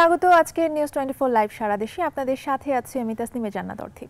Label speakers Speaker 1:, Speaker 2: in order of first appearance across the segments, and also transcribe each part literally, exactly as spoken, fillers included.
Speaker 1: স্বাগত আজকে news twenty four live সারা দেশে। আপনাদের সাথে আছে আমি তাসনিমে জান্নাত অর্থী।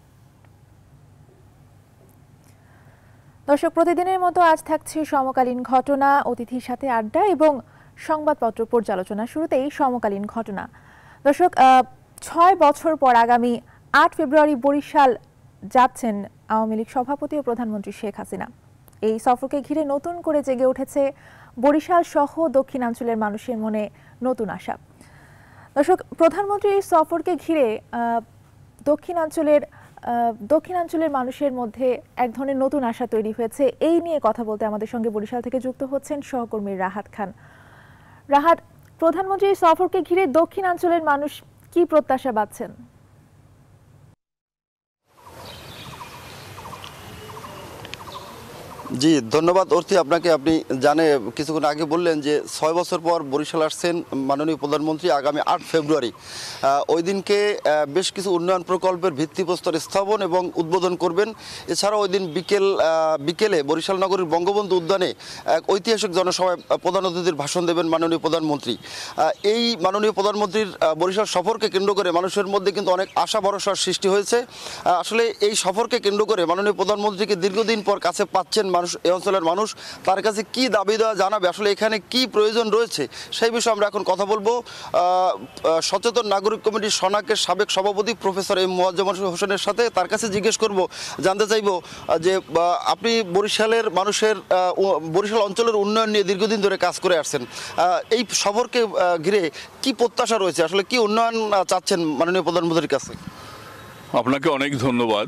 Speaker 1: দর্শক, প্রতিদিনের মতো আজ থাকছে সমকালীন ঘটনা, অতিথির সাথে আড্ডা এবং সংবাদপত্র পর্যালোচনা। শুরুতেই সমকালীন ঘটনা। দর্শক, ছয় বছর পর আগামী আট ফেব্রুয়ারি বরিশাল যাচ্ছেন আওয়ামী লীগ সভাপতি ও প্রধানমন্ত্রী শেখ হাসিনা। এই সফরকে ঘিরে নতুন করে জেগে উঠেছে বরিশাল সহ দক্ষিণাঞ্চলের মানুষের মনে নতুন আশা। দর্শক, প্রধানমন্ত্রীর এই সফরকে ঘিরে দক্ষিণাঞ্চলের দক্ষিণাঞ্চলের মানুষের মধ্যে এক ধরনের নতুন আশা তৈরি হয়েছে। এই নিয়ে কথা বলতে আমাদের সঙ্গে বরিশাল থেকে যুক্ত হচ্ছেন সহকর্মী রাহাত খান। রাহাত, প্রধানমন্ত্রীর সফরকে ঘিরে দক্ষিণাঞ্চলের মানুষ কি প্রত্যাশা বাঁধছেন?
Speaker 2: জি ধন্যবাদ অর্থী আপনাকে। আপনি জানে কিছুক্ষণ আগে বললেন যে ছয় বছর পর বরিশাল আসছেন মাননীয় প্রধানমন্ত্রী আগামী আট ফেব্রুয়ারি। ওই দিনকে বেশ কিছু উন্নয়ন প্রকল্পের ভিত্তিপ্রস্তর স্থাপন এবং উদ্বোধন করবেন। এছাড়াও ওই দিন বিকেল বিকেলে বরিশাল নগরীর বঙ্গবন্ধু উদ্যানে এক ঐতিহাসিক জনসভায় প্রধান অতিথির ভাষণ দেবেন মাননীয় প্রধানমন্ত্রী। এই মাননীয় প্রধানমন্ত্রীর বরিশাল সফরকে কেন্দ্র করে মানুষের মধ্যে কিন্তু অনেক আশা ভরসার সৃষ্টি হয়েছে। আসলে এই সফরকে কেন্দ্র করে মাননীয় প্রধানমন্ত্রীকে দীর্ঘদিন পর কাছে পাচ্ছেন মানুষ, এই অঞ্চলের মানুষ। তার কাছে কি দাবি দেওয়া জানাবে, আসলে এখানে কি প্রয়োজন রয়েছে সেই বিষয়ে আমরা এখন কথা বলবো সচেতন নাগরিক কমিটির সনাকের সাবেক সভাপতি প্রফেসর এম মোয়াজ্জেম হোসেনের সাথে। তার কাছে জিজ্ঞেস করব, জানতে চাইব যে আপনি বরিশালের মানুষের বরিশাল অঞ্চলের উন্নয়ন নিয়ে দীর্ঘদিন ধরে কাজ করে আসছেন, এই সফরকে ঘিরে কি প্রত্যাশা রয়েছে, আসলে কি উন্নয়ন চাচ্ছেন মাননীয় প্রধানমন্ত্রীর কাছে?
Speaker 3: আপনাকে অনেক ধন্যবাদ।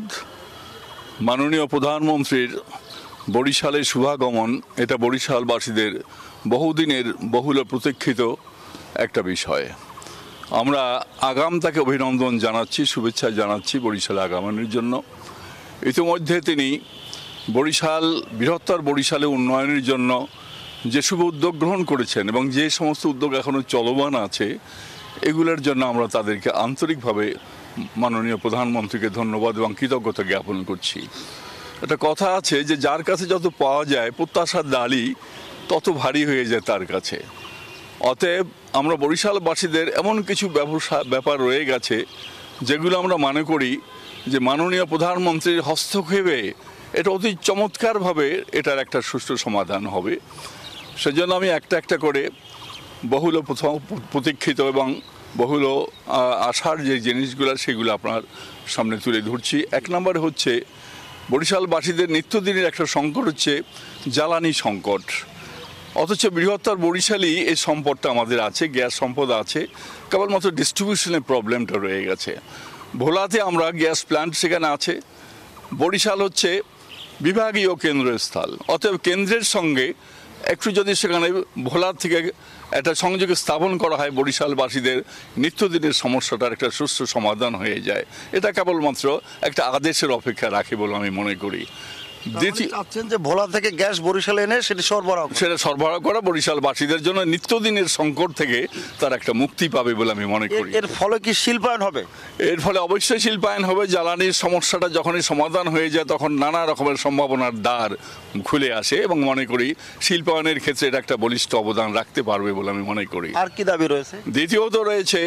Speaker 3: মাননীয় প্রধানমন্ত্রীর বরিশালের শুভাগমন এটা বরিশালবাসীদের বহুদিনের বহুল প্রতীক্ষিত একটা বিষয়। আমরা আগাম তাকে অভিনন্দন জানাচ্ছি, শুভেচ্ছা জানাচ্ছি বরিশালে আগমনের জন্য। ইতিমধ্যে তিনি বরিশাল বৃহত্তর বরিশালে উন্নয়নের জন্য যে শুভ উদ্যোগ গ্রহণ করেছেন এবং যে সমস্ত উদ্যোগ এখনও চলমান আছে এগুলোর জন্য আমরা তাদেরকে আন্তরিকভাবে মাননীয় প্রধানমন্ত্রীকে ধন্যবাদ এবং কৃতজ্ঞতা জ্ঞাপন করছি। একটা কথা আছে যে যার কাছে যত পাওয়া যায় প্রত্যাশার ডালি তত ভারী হয়ে যায় তার কাছে। অতএব আমরা বরিশালবাসীদের এমন কিছু ব্যবসা ব্যাপার রয়ে গেছে যেগুলো আমরা মনে করি যে মাননীয় প্রধানমন্ত্রীর হস্তক্ষেপে এটা অতি চমৎকারভাবে এটার একটা সুষ্ঠু সমাধান হবে। সেজন্য আমি একটা একটা করে বহুল প্রথম প্রতীক্ষিত এবং বহুল আশার যে জিনিসগুলো সেগুলো আপনার সামনে তুলে ধরছি। এক নম্বরে হচ্ছে বরিশালবাসীদের নিত্যদিনের একটা সংকট হচ্ছে জ্বালানি সংকট। অথচ বৃহত্তর বরিশালই এই সম্পদটা আমাদের আছে, গ্যাস সম্পদ আছে, কেবলমাত্র ডিস্ট্রিবিউশনের প্রবলেমটা রয়ে গেছে। ভোলাতে আমরা গ্যাস প্ল্যান্ট সেখানে আছে, বরিশাল হচ্ছে বিভাগীয় কেন্দ্রস্থল। অতএব কেন্দ্রের সঙ্গে একটু যদি সেখানে ভোলার থেকে একটা সংযোগ স্থাপন করা হয় বরিশালবাসীদের নিত্যদিনের সমস্যাটার একটা সুষ্ঠু সমাধান হয়ে যায়। এটা কেবলমাত্র একটা আদেশের অপেক্ষা রাখে বলে আমি মনে করি।
Speaker 2: চাচ্ছেন যে ভোলা থেকে গ্যাস বরিশালে এনে সেটা সরবরাহ
Speaker 3: সেটা সরবরাহ করা বরিশালবাসীদের জন্য নিত্যদিনের সংকট থেকে তার একটা মুক্তি পাবে বলে আমি মনে করি।
Speaker 2: এর ফলে কি শিল্পায়ন হবে?
Speaker 3: এর ফলে অবশ্যই শিল্পায়ন হবে। জ্বালানির সমস্যাটা যখনই সমাধান হয়ে যায় তখন নানা রকমের সম্ভাবনার দ্বার খুলে আসে এবং মনে করি শিল্পায়নের ক্ষেত্রে এটা একটা বলিষ্ঠ অবদান রাখতে পারবে বলে আমি মনে করি।
Speaker 2: আর কি দাবি রয়েছে?
Speaker 3: দ্বিতীয়ত রয়েছে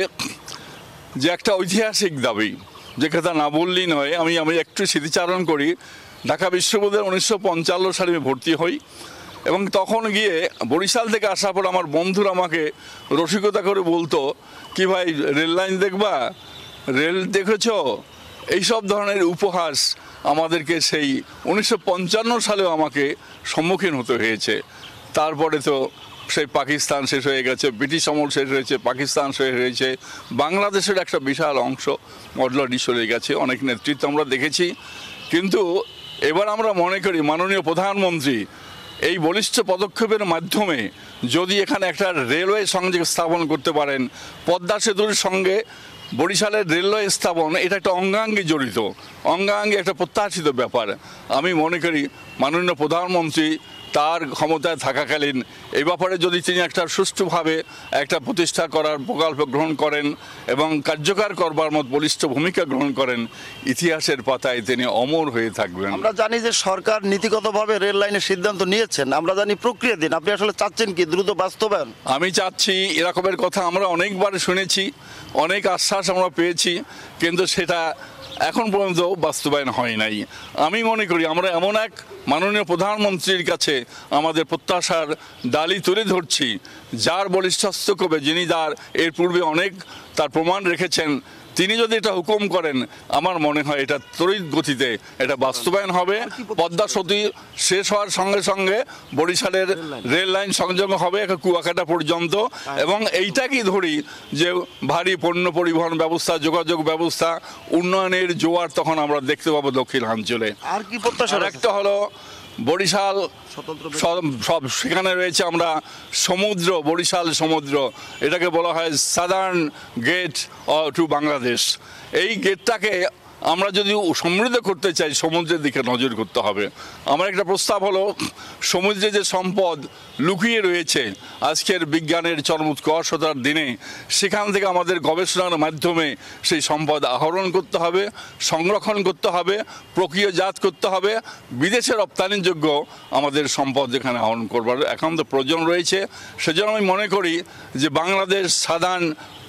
Speaker 3: যে একটা ঐতিহাসিক দাবি, যে কথা না বললেই নয়। আমি আমি একটু স্মৃতিচারণ করি। ঢাকা বিশ্ববিদ্যালয়ে উনিশশো পঞ্চান্ন সালে আমি ভর্তি হই এবং তখন গিয়ে বরিশাল থেকে আসার পর আমার বন্ধুরা আমাকে রসিকতা করে বলতো, কি ভাই রেল লাইন দেখবা, রেল দেখেছ, এইসব ধরনের উপহাস আমাদেরকে সেই উনিশশো পঞ্চান্ন সালেও আমাকে সম্মুখীন হতে হয়েছে। তারপরে তো সেই পাকিস্তান শেষ হয়ে গেছে, ব্রিটিশ আমল শেষ হয়েছে, পাকিস্তান শেষ হয়েছে, বাংলাদেশের একটা বিশাল অংশ অলরেডি চলে গেছে, অনেক নেতৃত্ব আমরা দেখেছি। কিন্তু এবার আমরা মনে করি মাননীয় প্রধানমন্ত্রী এই বলিষ্ঠ পদক্ষেপের মাধ্যমে যদি এখানে একটা রেলওয়ে সংযোগ স্থাপন করতে পারেন, পদ্মা সেতুর সঙ্গে বরিশালের রেলওয়ে স্থাপন এটা একটা অঙ্গাঙ্গি জড়িত, অঙ্গাঙ্গি একটা প্রত্যাশিত ব্যাপার। আমি মনে করি মাননীয় প্রধানমন্ত্রী তার ক্ষমতায় থাকাকালীন এই ব্যাপারে যদি তিনি একটা সুষ্ঠুভাবে একটা প্রতিষ্ঠা করার প্রকল্প গ্রহণ করেন এবং কার্যকর করবার মত বলিষ্ঠ ভূমিকা গ্রহণ করেন, ইতিহাসের পাতায় তিনি অমর হয়ে থাকবেন।
Speaker 2: আমরা জানি যে সরকার নীতিগতভাবে রেল লাইনের সিদ্ধান্ত নিয়েছেন, আমরা জানি প্রক্রিয়া দিন, আপনি আসলে চাচ্ছেন কি দ্রুত বাস্তবায়ন?
Speaker 3: আমি চাচ্ছি, এরকমের কথা আমরা অনেকবার শুনেছি, অনেক আশ্বাস আমরা পেয়েছি, কিন্তু সেটা এখন পর্যন্ত বাস্তবায়ন হয় নাই। আমি মনে করি আমরা এমন এক মাননীয় প্রধানমন্ত্রীর কাছে আমাদের প্রত্যাশার ডালি তুলে ধরছি, যার বলিষ্ঠস্ত কবে, যিনি তার এর পূর্বে অনেক তার প্রমাণ রেখেছেন, তিনি যদি এটা হুকুম করেন আমার মনে হয় এটা তড়িৎ গতিতে এটা বাস্তবায়ন হবে। পদ্মা সেতু শেষ হওয়ার সঙ্গে সঙ্গে বরিশালের রেল লাইন সংযোগ হবে কুয়াকাটা পর্যন্ত, এবং এইটাকেই ধরি যে ভারী পণ্য পরিবহন ব্যবস্থা, যোগাযোগ ব্যবস্থা, উন্নয়নের জোয়ার তখন আমরা দেখতে পাবো দক্ষিণাঞ্চলে।
Speaker 2: আর কি প্রত্যাশা?
Speaker 3: একটা হলো বরিশাল সব, সেখানে রয়েছে আমরা সমুদ্র, বরিশাল সমুদ্র, এটাকে বলা হয় সাদার্ন গেট টু বাংলাদেশ। এই গেটটাকে আমরা যদি সমৃদ্ধ করতে চাই সমুদ্রের দিকে নজর করতে হবে। আমার একটা প্রস্তাব হলো সমুদ্রে যে সম্পদ লুকিয়ে রয়েছে আজকের বিজ্ঞানের চরমোৎকর্ষতার দিনে, সেখান থেকে আমাদের গবেষণার মাধ্যমে সেই সম্পদ আহরণ করতে হবে, সংরক্ষণ করতে হবে, প্রক্রিয়াজাত করতে হবে, বিদেশে রপ্তানিযোগ্য আমাদের সম্পদ যেখানে আহরণ করবার একান্ত প্রয়োজন রয়েছে। সেজন্য আমি মনে করি যে বাংলাদেশ সাধারণ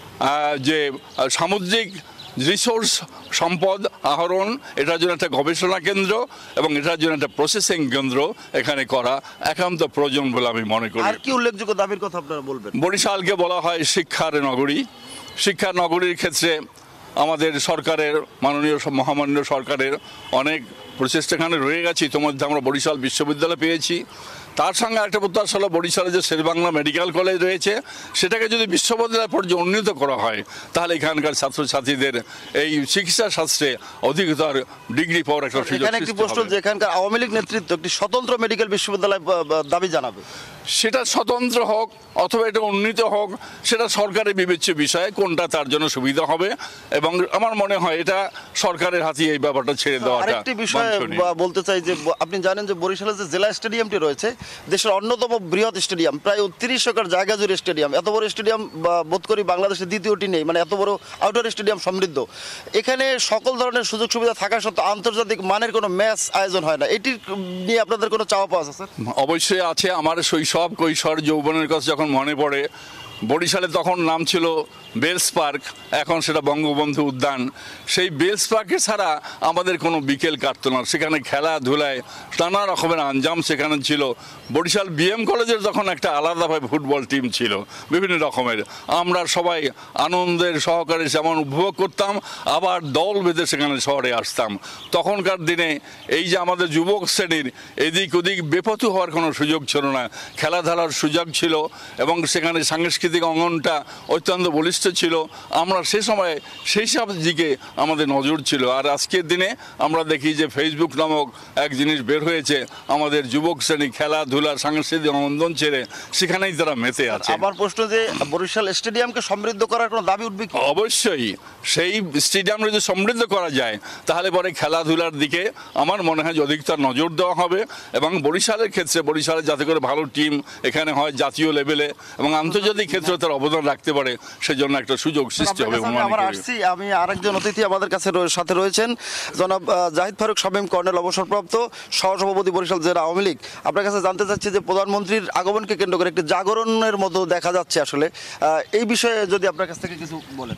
Speaker 3: যে সামুদ্রিক রিসোর্স সম্পদ আহরণ, এটার জন্য একটা গবেষণা কেন্দ্র এবং এটার জন্য একটা প্রসেসিং কেন্দ্র এখানে করা একান্ত প্রয়োজন বলে আমি মনে করি।
Speaker 2: আর কি উল্লেখযোগ্য দাবির কথা আপনারা বলবেন?
Speaker 3: বরিশালকে বলা হয় শিক্ষার নগরী। শিক্ষার নগরীর ক্ষেত্রে আমাদের সরকারের, মাননীয় মহামান্য সরকারের অনেক প্রচেষ্টা এখানে রয়ে গেছে। ইতিমধ্যে আমরা বরিশাল বিশ্ববিদ্যালয় পেয়েছি। তার সঙ্গে একটা প্রত্যাশা হলো বরিশালে যে শেরেবাংলা মেডিকেল কলেজ রয়েছে সেটাকে যদি বিশ্ববিদ্যালয় পর্যায়ে উন্নীত করা হয়, তাহলে এখানকার ছাত্রছাত্রীদের এই চিকিৎসা শাস্ত্রে অধিকতর ডিগ্রি পাওয়ার একটা সুযোগ
Speaker 2: এখানে একটি প্রশ্ন, যে এখানকার আওয়ামী লীগ নেতৃত্ব একটি স্বতন্ত্র মেডিকেল বিশ্ববিদ্যালয় দাবি জানাবে,
Speaker 3: সেটা স্বতন্ত্র হোক অথবা এটা উন্নীত হোক, সেটা সরকারের বিবেচ্য বিষয়, কোনটা তার জন্য সুবিধা হবে, এবং আমার মনে হয় এটা সরকারের হাতে এই ব্যাপারটা ছেড়ে দেওয়াটা।
Speaker 2: আরেকটি বিষয় বলতে চাই যে আপনি জানেন যে বরিশালের যে জেলা স্টেডিয়ামটি রয়েছে দেশের অন্যতম বৃহৎ স্টেডিয়াম, প্রায় তিরিশ একর জায়গা জুড়ে স্টেডিয়াম। এত বড় স্টেডিয়াম বোধ করি বাংলাদেশের দ্বিতীয়টি নেই, মানে এত বড় আউটডোর স্টেডিয়াম সমৃদ্ধ। এখানে সকল ধরনের সুযোগ সুবিধা থাকা সত্ত্বেও আন্তর্জাতিক মানের কোনো ম্যাচ আয়োজন হয় না, এটি নিয়ে আপনাদের কোনো চাওয়া পাওয়া আছে?
Speaker 3: অবশ্যই আছে। আমার শৈশব কৈশোর যৌবনের কথা যখন মনে পড়ে, বরিশালে তখন নাম ছিল বেলস পার্ক, এখন সেটা বঙ্গবন্ধু উদ্যান। সেই বেলস পার্কে ছাড়া আমাদের কোনো বিকেল কাটতো না, সেখানে খেলাধুলায় নানা রকমের আঞ্জাম সেখানে ছিল। বরিশাল বিএম কলেজের তখন একটা আলাদাভাবে ফুটবল টিম ছিল বিভিন্ন রকমের, আমরা সবাই আনন্দের সহকারে যেমন উপভোগ করতাম, আবার দল বেঁধে সেখানে শহরে আসতাম। তখনকার দিনে এই যে আমাদের যুবক শ্রেণীর এদিক ওদিক বেপথু হওয়ার কোনো সুযোগ ছিল না, খেলাধুলার সুযোগ ছিল এবং সেখানে সাংস্কৃতিক অঙ্গনটা অত্যন্ত বলিষ্ঠ ছিল। আমরা সে সময় সেই সব দিকে আমাদের নজর ছিল। আর আজকের দিনে আমরা দেখি যে ফেসবুক নামক এক জিনিস বের হয়েছে, আমাদের যুবক শ্রেণী খেলাধুলা সাংস্কৃতিক অঙ্গন ছেড়ে সেখানেই তারা মেতে আছে।
Speaker 2: আমার প্রশ্ন যে বরিশাল স্টেডিয়ামকে সমৃদ্ধ করার কোনো দাবি উঠবে কি?
Speaker 3: অবশ্যই, সেই স্টেডিয়াম যদি সমৃদ্ধ করা যায় তাহলে পরে খেলাধুলার দিকে আমার মনে হয় অধিকতর নজর দেওয়া হবে, এবং বরিশালের ক্ষেত্রে বরিশালে যাতে করে ভালো টিম এখানে হয় জাতীয় লেভেলে এবং আন্তর্জাতিক ক্ষেত্রে তার অবদান রাখতে পারে, সেজন্য একটা সুযোগ সৃষ্টি হবে।
Speaker 2: আমি আরেকজন অতিথি আমাদের কাছে সাথে রয়েছেন, জনাব জাহিদ ফারুক শামীম, কর্নেল, অবসরপ্রাপ্ত সহসভাপতি বরিশাল জেলা আওয়ামী লীগ। আপনার কাছে জানতে চাচ্ছি যে প্রধানমন্ত্রীর আগমনকে কেন্দ্র করে একটি জাগরণের মতো দেখা যাচ্ছে, আসলে এই বিষয়ে যদি আপনার কাছ থেকে কিছু বলেন।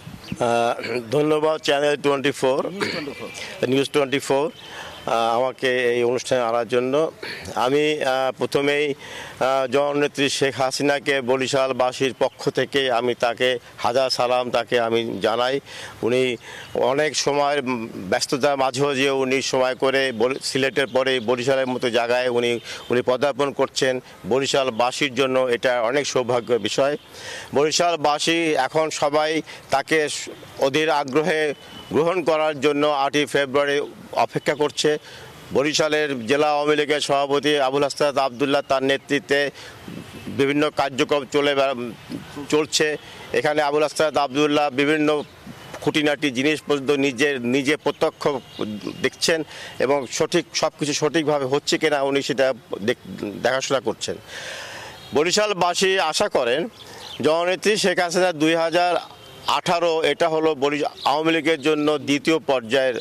Speaker 4: ধন্যবাদ channel twenty four news twenty four আমাকে এই অনুষ্ঠানে আনার জন্য। আমি প্রথমেই জননেত্রী শেখ হাসিনাকে বরিশালবাসীর পক্ষ থেকে আমি তাকে হাজার সালাম তাকে আমি জানাই। উনি অনেক সময় ব্যস্ততার মাঝেও যে উনি সময় করে সিলেটের পরে বরিশালের মতো জায়গায় উনি উনি পদার্পণ করছেন, বরিশালবাসীর জন্য এটা অনেক সৌভাগ্যের বিষয়। বরিশালবাসী এখন সবাই তাকে অধীর আগ্রহে গ্রহণ করার জন্য আটই ফেব্রুয়ারি অপেক্ষা করছে। বরিশালের জেলা আওয়ামী লীগের সভাপতি আবুল হাসনাত আবদুল্লাহ তার নেতৃত্বে বিভিন্ন কার্যক্রম চলে চলছে। এখানে আবুল হাসনাত আবদুল্লাহ বিভিন্ন খুঁটিনাটি জিনিস পর্যন্ত নিজের নিজে প্রত্যক্ষ দেখছেন এবং সঠিক সব কিছু সঠিকভাবে হচ্ছে কিনা উনি সেটা দেখাশোনা করছেন। বরিশালবাসী আশা করেন জননেত্রী শেখ হাসিনা দুই হাজার আঠারো এটা হলো আওয়ামী লীগের জন্য দ্বিতীয় পর্যায়ের,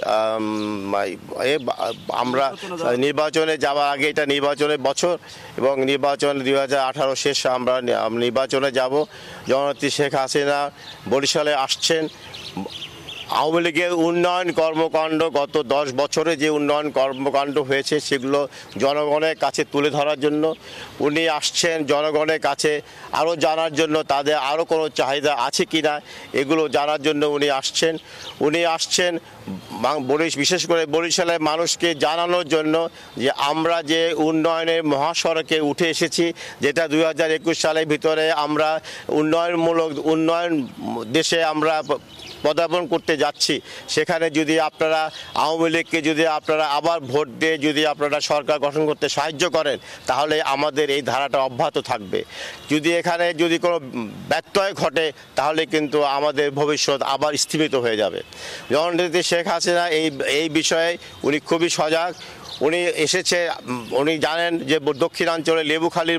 Speaker 4: আমরা নির্বাচনে যাওয়ার আগে এটা নির্বাচনের বছর এবং নির্বাচন দুই হাজার আঠারো শেষে আমরা নির্বাচনে যাব। জননেত্রী শেখ হাসিনা বরিশালে আসছেন। আওয়ামী লীগের উন্নয়ন কর্মকাণ্ড গত দশ বছরে যে উন্নয়ন কর্মকাণ্ড হয়েছে সেগুলো জনগণের কাছে তুলে ধরার জন্য উনি আসছেন। জনগণের কাছে আরও জানার জন্য তাদের আরও কোনো চাহিদা আছে কি না এগুলো জানার জন্য উনি আসছেন। উনি আসছেন বিশেষ করে বরিশালের মানুষকে জানানোর জন্য যে আমরা যে উন্নয়নের মহাসড়কে উঠে এসেছি, যেটা দুই হাজার একুশ সালের ভিতরে আমরা উন্নয়নমূলক উন্নয়ন দেশে আমরা পদার্পণ করতে যাচ্ছি। সেখানে যদি আপনারা আওয়ামী লীগকে যদি আপনারা আবার ভোট দিয়ে যদি আপনারা সরকার গঠন করতে সাহায্য করেন তাহলে আমাদের এই ধারাটা অব্যাহত থাকবে। যদি এখানে যদি কোনো ব্যত্যয় ঘটে তাহলে কিন্তু আমাদের ভবিষ্যৎ আবার স্থিমিত হয়ে যাবে। জননেত্রী শেখ হাসিনা এই এই বিষয়ে উনি খুবই সজাগ। উনি এসেছে, উনি জানেন যে দক্ষিণাঞ্চলে লেবুখালীর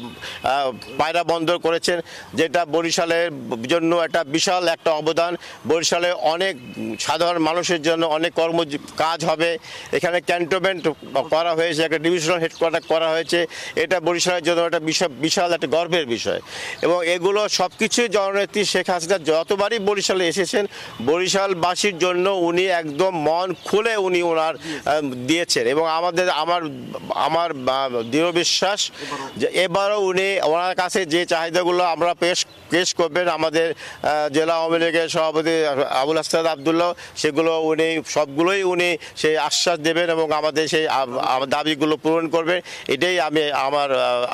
Speaker 4: পায়রা বন্দর করেছেন, যেটা বরিশালের জন্য একটা বিশাল একটা অবদান। বরিশালে অনেক সাধারণ মানুষের জন্য অনেক কর্ম কাজ হবে। এখানে ক্যান্টনমেন্ট করা হয়েছে, একটা ডিভিশনাল হেডকোয়ার্টার করা হয়েছে। এটা বরিশালের জন্য একটা বিশাল বিশাল একটা গর্বের বিষয় এবং এগুলো সব কিছুই জননেত্রী শেখ হাসিনা যতবারই বরিশালে এসেছেন বরিশালবাসীর জন্য উনি একদম মন খুলে উনি ওনার দিয়েছেন এবং আমাদের আমার আমার দৃঢ় বিশ্বাস যে এবারও উনি ওনার কাছে যে চাহিদাগুলো আমরা পেশ পেশ করবেন আমাদের জেলা আওয়ামী লীগের সভাপতি আবুল হাসনাত আবদুল্লাহ, সেগুলো উনি সবগুলোই উনি সেই আশ্বাস দেবেন এবং আমাদের সেই দাবিগুলো পূরণ করবেন। এটাই আমি আমার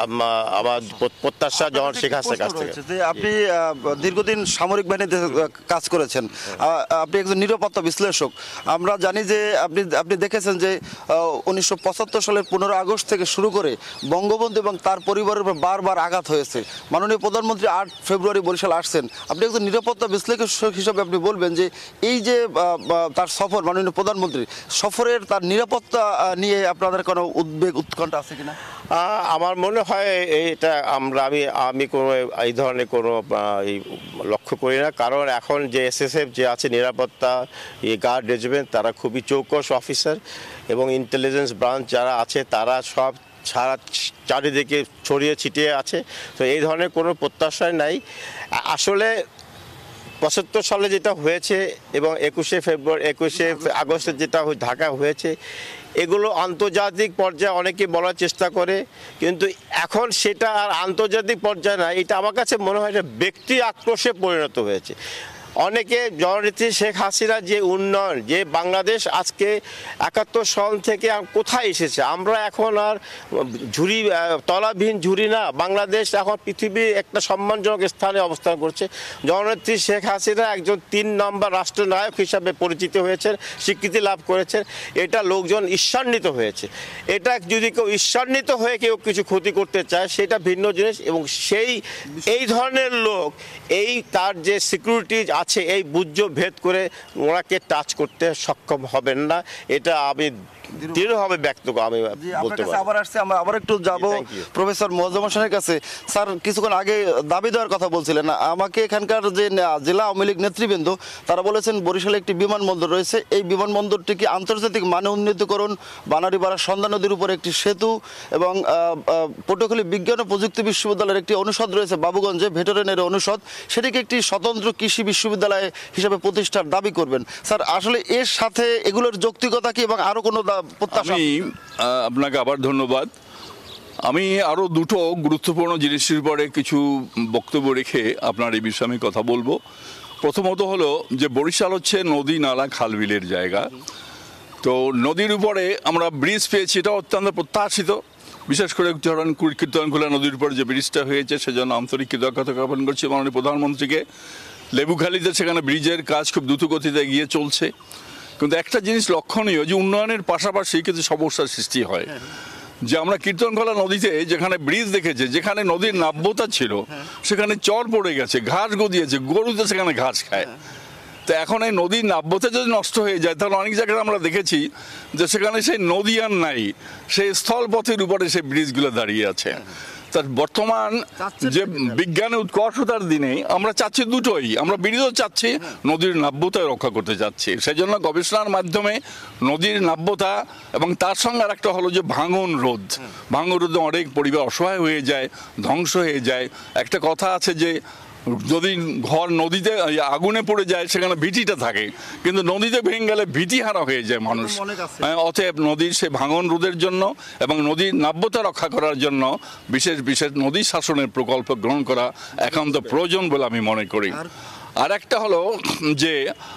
Speaker 4: আমার প্রত্যাশা জন শেখ হাসিনার কাছ থেকে।
Speaker 2: আপনি দীর্ঘদিন সামরিক বাহিনীতে কাজ করেছেন, আপনি একজন নিরাপত্তা বিশ্লেষক। আমরা জানি যে আপনি আপনি দেখেছেন যে উনিশশো পঁচাত্তর সালের পনেরো আগস্ট থেকে শুরু করে বঙ্গবন্ধু এবং তার পরিবারের উপর বারবার আঘাত হয়েছে। মাননীয় প্রধানমন্ত্রী আট ফেব্রুয়ারি বরিশাল আসছেন। আপনি একজন নিরাপত্তা বিশ্লেষক হিসাবে আপনি বলবেন যে এই যে তার সফর, মাননীয় প্রধানমন্ত্রী সফরের তার নিরাপত্তা নিয়ে আপনাদের কোনো উদ্বেগ উৎকণ্ঠা আছে কিনা?
Speaker 4: আমার মনে হয় এটা আমরা আমি আমি কোনো এই ধরনের কোনো লক্ষ্য করি না, কারণ এখন যে এসএসএফ যে আছে নিরাপত্তা এই গার্ড রেজিমেন্ট তারা খুবই চৌকস অফিসার এবং ইন্টেলিজেন্স ব্রাঞ্চ যারা আছে তারা সব সারা চারিদিকে ছড়িয়ে ছিটিয়ে আছে। তো এই ধরনের কোনো প্রত্যাশাই নাই। আসলে পঁচাত্তর সালে যেটা হয়েছে এবং একুশে ফেব্রুয়ারি একুশে আগস্টে যেটা ঢাকা হয়েছে এগুলো আন্তর্জাতিক পর্যায়ে অনেকে বলার চেষ্টা করে, কিন্তু এখন সেটা আর আন্তর্জাতিক পর্যায়ে না, এটা আমার কাছে মনে হয় এটা ব্যক্তি আক্রোশে পরিণত হয়েছে। অনেকে জননেত্রী শেখ হাসিনা যে উন্নয়ন, যে বাংলাদেশ আজকে একাত্তর সন থেকে কোথায় এসেছে, আমরা এখন আর ঝুড়ি তলাবিহীন ঝুড়ি না, বাংলাদেশ এখন পৃথিবীর একটা সম্মানজনক স্থানে অবস্থান করছে। জননেত্রী শেখ হাসিনা একজন তিন নম্বর রাষ্ট্রনায়ক হিসাবে পরিচিত হয়েছেন, স্বীকৃতি লাভ করেছেন। এটা লোকজন ঈর্ষান্বিত হয়েছে। এটা যদি কেউ ঈর্ষান্বিত হয়ে কেউ কিছু ক্ষতি করতে চায় সেটা ভিন্ন জিনিস এবং সেই এই ধরনের লোক এই তার যে সিকিউরিটি আছে এই বুঝ ভেদ করে ওনাকে টাচ করতে সক্ষম হবেন না, এটা আমি দৃঢ়ভাবে ব্যক্ত আমি বলতে পারি।
Speaker 2: আবার আসছে, আমরা আবার একটু যাব প্রফেসর মোয়াজ্জেম হোসেনের কাছে। স্যার কিছুক্ষণ আগে দাবি দেওয়ার কথা বলছিলেন, আমাকে এখানকার যে জেলা আওয়ামী লীগ নেতৃবৃন্দ তারা বলেছেন বরিশালে একটি বিমানবন্দর রয়েছে, এই বিমানবন্দরটিকে আন্তর্জাতিক মানে উন্নীতকরণ, বানারীপাড়া সন্ধ্যা নদীর উপর একটি সেতু এবং পটুয়াখালী বিজ্ঞান ও প্রযুক্তি বিশ্ববিদ্যালয়ের একটি অনুষদ রয়েছে বাবুগঞ্জে, ভেটেরিনারি অনুষদ, সেটিকে একটি স্বতন্ত্র কৃষি বিশ্ববিদ্যালয় হিসেবে প্রতিষ্ঠার দাবি করবেন। স্যার আসলে এর সাথে এগুলোর যৌক্তিকতা কি এবং আরো কোনো
Speaker 3: আমি আপনাকে আবার ধন্যবাদ। আমি আরও দুটো গুরুত্বপূর্ণ জিনিসের উপরে কিছু বক্তব্য রেখে আপনার এই বিষয়ে আমি কথা বলবো। প্রথমত হলো যে বরিশাল হচ্ছে নদী নালা খালবিলের জায়গা, তো নদীর উপরে আমরা ব্রিজ পেয়েছি, এটা অত্যন্ত প্রত্যাশিত। বিশেষ করে ধরেন কীর্তনখোলা নদীর উপর যে ব্রিজটা হয়েছে সেজন্য আন্তরিক কৃতজ্ঞতা জ্ঞাপন করছি মাননীয় প্রধানমন্ত্রীকে। লেবুখালীতে সেখানে ব্রিজের কাজ খুব দ্রুতগতিতে এগিয়ে চলছে, কিন্তু একটা জিনিস লক্ষণীয় যে উন্নয়নের পাশাপাশি কিছু সমস্যার সৃষ্টি হয়। যে আমরা কীর্তনখোলা নদীতে যেখানে ব্রিজ দেখেছি, যেখানে নদীর নাব্যতা ছিল সেখানে চর পড়ে গেছে, ঘাস গদিয়েছে, গরুতে সেখানে ঘাস খায়। তো এখন এই নদীর নাব্যতা যদি নষ্ট হয়ে যায় তাহলে অনেক জায়গায় আমরা দেখেছি যে সেখানে সেই নদী আর নাই, সেই স্থলপথের উপরে সেই ব্রিজগুলো দাঁড়িয়ে আছে। তার বর্তমান যে বিজ্ঞানের উৎকর্ষতার দিনে আমরা চাচ্ছি দুটোই, আমরা ব্রিজও চাচ্ছি, নদীর নাব্যতা রক্ষা করতে চাচ্ছি। সেই জন্য গবেষণার মাধ্যমে নদীর নাব্যতা এবং তার সঙ্গে আর একটা হলো যে ভাঙন রোধ। ভাঙন রোধে অনেক পরিবার অসহায় হয়ে যায়, ধ্বংস হয়ে যায়। একটা কথা আছে যে যদি ঘর নদীতে আগুনে পড়ে যায় সেখানে ভিটিটা থাকে, কিন্তু নদীতে ভেঙে গেলে ভিটি হারা হয়ে যায় মানুষ। অতএব নদীর সে ভাঙন রোধের জন্য এবং নদীর নাব্যতা রক্ষা করার জন্য বিশেষ বিশেষ নদী শাসনের প্রকল্প গ্রহণ করা একান্ত প্রয়োজন বলে আমি মনে করি। আর একটা হলো যে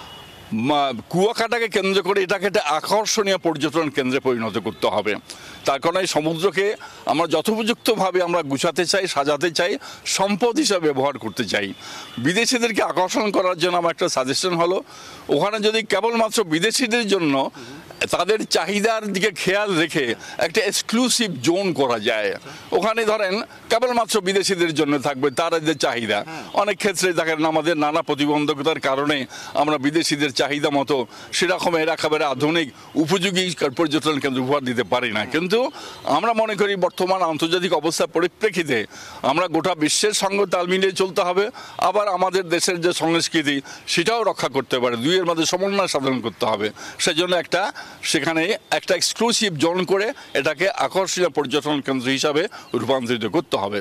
Speaker 3: কুয়াকাটাকে কেন্দ্র করে এটাকে একটা আকর্ষণীয় পর্যটন কেন্দ্রে পরিণত করতে হবে। তার কারণে এই সমুদ্রকে আমরা যথোপযুক্তভাবে আমরা গুছাতে চাই, সাজাতে চাই, সম্পদ হিসাবে ব্যবহার করতে চাই। বিদেশিদেরকে আকর্ষণ করার জন্য আমার একটা সাজেশন হলো, ওখানে যদি কেবলমাত্র বিদেশিদের জন্য তাদের চাহিদার দিকে খেয়াল রেখে একটা এক্সক্লুসিভ জোন করা যায়। ওখানে ধরেন কেবলমাত্র বিদেশিদের জন্য থাকবে তাদের চাহিদা। অনেক ক্ষেত্রে দেখেন আমাদের নানা প্রতিবন্ধকতার কারণে আমরা বিদেশিদের চাহিদা মতো সেরকমের একেবারে আধুনিক উপযোগী পর্যটন কেন্দ্র উপহার দিতে পারি না। কিন্তু আমরা মনে করি বর্তমান আন্তর্জাতিক অবস্থার পরিপ্রেক্ষিতে আমরা গোটা বিশ্বের সঙ্গে তাল মিলিয়ে চলতে হবে, আবার আমাদের দেশের যে সংস্কৃতি সেটাও রক্ষা করতে পারে, দুইয়ের মধ্যে সমন্বয় সাধন করতে হবে। সেজন্য একটা সেখানে একটা এক্সক্লুসিভ জোন করে এটাকে আকর্ষণীয় পর্যটন কেন্দ্র হিসাবে রূপান্তরিত করতে হবে।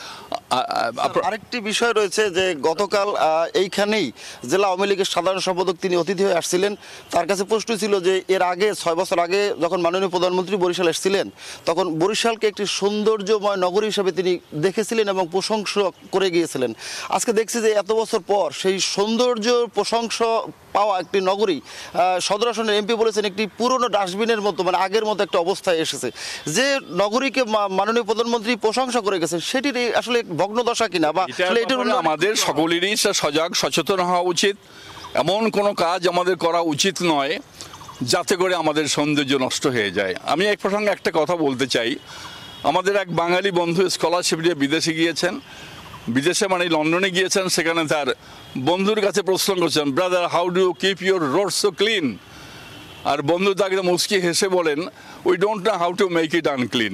Speaker 2: আরেকটি বিষয় রয়েছে যে গতকাল এইখানেই জেলা আওয়ামী লীগের সাধারণ সম্পাদক তিনি অতিথি হয়ে আসছিলেন। তার কাছে প্রশ্ন ছিল যে এর আগে ছয় বছর আগে যখন মাননীয় প্রধানমন্ত্রী বরিশাল এসেছিলেন তখন বরিশালকে একটি সৌন্দর্যময় নগরী হিসেবে তিনি দেখেছিলেন এবং প্রশংসা করে গিয়েছিলেন। আজকে দেখছি যে এত বছর পর সেই সৌন্দর্য প্রশংসা পাওয়া একটি নগরী সদর আসনের এমপি বলেছেন একটি পুরনো ডাস্টবিনের মতো, মানে আগের মতো একটা অবস্থায় এসেছে। যে নগরীকে মাননীয় প্রধানমন্ত্রী প্রশংসা করে গেছেন সেটির আসলে ভগ্নদশা কিনা, বা
Speaker 3: আমাদের সকলেরই সজাগ সচেতন হওয়া উচিত। এমন কোনো কাজ আমাদের করা উচিত নয় যাতে করে আমাদের সৌন্দর্য নষ্ট হয়ে যায়। আমি এক প্রসঙ্গে একটা কথা বলতে চাই। আমাদের এক বাঙালি বন্ধু স্কলারশিপ নিয়ে বিদেশে গিয়েছেন, বিদেশে মানে লন্ডনে গিয়েছেন। সেখানে তার বন্ধুর কাছে প্রশ্ন করছেন, brother how do you keep your road so clean? আর বন্ধু তাকে মুচকি হেসে বলেন, we don't know how to make it unclean.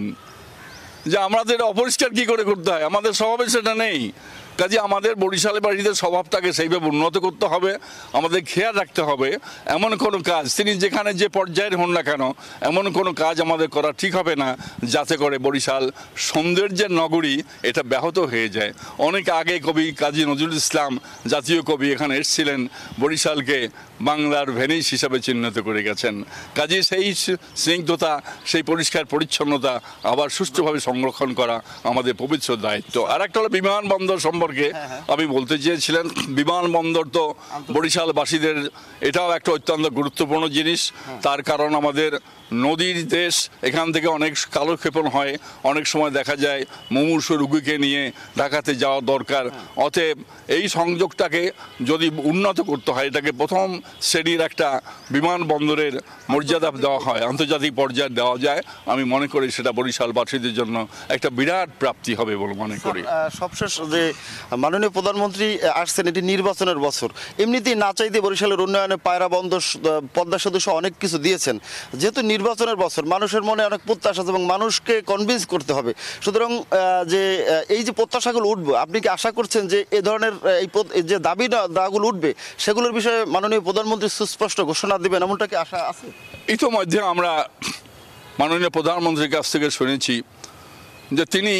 Speaker 3: যে আমাদের অপরিষ্কার কী করে করতে হয়, আমাদের স্বভাবে সেটা নেই। কাজে আমাদের বরিশালে বাড়িদের স্বভাবটাকে সেইভাবে উন্নত করতে হবে, আমাদের খেয়াল রাখতে হবে এমন কোনো কাজ তিনি যেখানে যে পর্যায়ের হন না কেন এমন কোনো কাজ আমাদের করা ঠিক হবে না যাতে করে বরিশাল সৌন্দর্যের নগরী এটা ব্যাহত হয়ে যায়। অনেক আগে কবি কাজী নজরুল ইসলাম জাতীয় কবি এখানে এসেছিলেন, বরিশালকে বাংলার ভেনিস হিসাবে চিহ্নিত করে গেছেন। কাজে সেই স্নিগ্ধতা, সেই পরিষ্কার পরিচ্ছন্নতা আবার সুষ্ঠুভাবে সংরক্ষণ করা আমাদের পবিত্র দায়িত্ব। আর একটা হলো বিমানবন্দর সম্পর্কে আমি বলতে চেয়েছিলেন, বিমানবন্দর তো বরিশালবাসীদের এটাও একটা অত্যন্ত গুরুত্বপূর্ণ জিনিস। তার কারণ আমাদের নদীর দেশ, এখান থেকে অনেক কালক্ষেপণ হয়, অনেক সময় দেখা যায় মুমূর্ষু রুগীকে নিয়ে ঢাকাতে যাওয়া দরকার। অতএব এই সংযোগটাকে যদি উন্নত করতে হয়, এটাকে প্রথম শ্রেণীর একটা বিমানবন্দরের মর্যাদা দেওয়া হয়, আন্তর্জাতিক পর্যায়ে দেওয়া যায়, আমি মনে করি সেটা বরিশালবাসীদের জন্য একটা বিরাট প্রাপ্তি হবে বলে মনে করি।
Speaker 2: সবশেষ যে মাননীয় প্রধানমন্ত্রী আসছেন, এটি নির্বাচনের বছর, এমনিতেই না চাইতে বরিশালের উন্নয়নে পায়রা বন্দর, পদ্মা সেতু সহ অনেক কিছু দিয়েছেন। যেহেতু নির্বাচনের বছর, মানুষের মনে অনেক প্রত্যাশা আছে এবং মানুষকে কনভিন্স করতে হবে। সুতরাং যে এই যে প্রত্যাশাগুলো উঠবে, আপনি কি আশা করছেন যে এ ধরনের এই যে দাবি দাগুলো উঠবে সেগুলোর বিষয়ে মাননীয় প্রধানমন্ত্রী সুস্পষ্ট ঘোষণা দেবেন, এমনটা কি আশা আছে?
Speaker 3: ইতিমধ্যে আমরা মাননীয় প্রধানমন্ত্রীর কাছ থেকে শুনেছি যে তিনি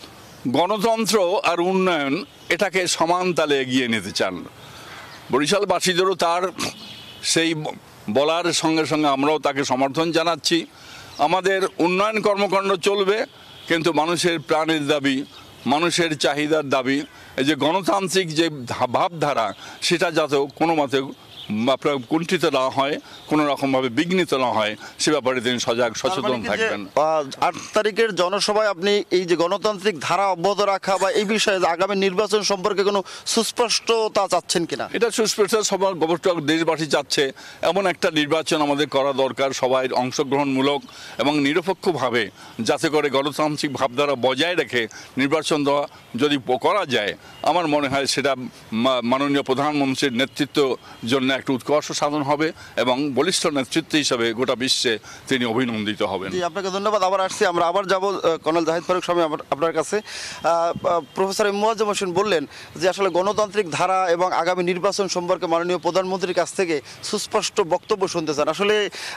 Speaker 3: গণতন্ত্র আর উন্নয়ন এটাকে সমান তালে এগিয়ে নিতে চান। বরিশালবাসীদেরও তার সেই বলার সঙ্গে সঙ্গে আমরাও তাকে সমর্থন জানাচ্ছি। আমাদের উন্নয়ন কর্মকাণ্ড চলবে, কিন্তু মানুষের প্রাণের দাবি, মানুষের চাহিদার দাবি, এই যে গণতান্ত্রিক যে ভাবধারা সেটা যাতে কোনো মতে আপনার কুণ্ঠিত না হয়, কোনো রকমভাবে বিঘ্নিত না হয়, সে ব্যাপারে তিনি সজাগ সচেতন থাকবেন।
Speaker 2: আট তারিখের জনসভায় আপনি এই যে গণতান্ত্রিক ধারা অব্যাহত রাখা বা এই বিষয়ে আগামী নির্বাচন সম্পর্কে কোনো সুস্পষ্টতা চাচ্ছেন কিনা?
Speaker 3: এটা সুস্পষ্ট, সবার গবেষক দেশবাসী চাচ্ছে এমন একটা নির্বাচন আমাদের করা দরকার, সবাই অংশগ্রহণমূলক এবং নিরপেক্ষভাবে, যাতে করে গণতান্ত্রিক ভাবধারা বজায় রেখে নির্বাচন দেওয়া যদি করা যায়, আমার মনে হয় সেটা মাননীয় প্রধানমন্ত্রীর নেতৃত্ব জন্য একটা উৎকর্ষ সাধন হবে এবং বলিষ্ঠ নেতৃত্ব হিসাবে গোটা বিশ্বে তিনি অভিনন্দিত হবেন।
Speaker 2: জি, আপনাকে ধন্যবাদ। আবার আসছি, আমরা আবার যাব কর্নেল জাহিদ ফারুক স্বামী আপনার কাছে। প্রফেসর মোয়াজ্জেম হোসেন বললেন যে আসলে গণতান্ত্রিক ধারা এবং আগামী নির্বাচন সম্পর্কে মাননীয় প্রধানমন্ত্রীর কাছ থেকে সুস্পষ্ট বক্তব্য শুনতে চান। আসলে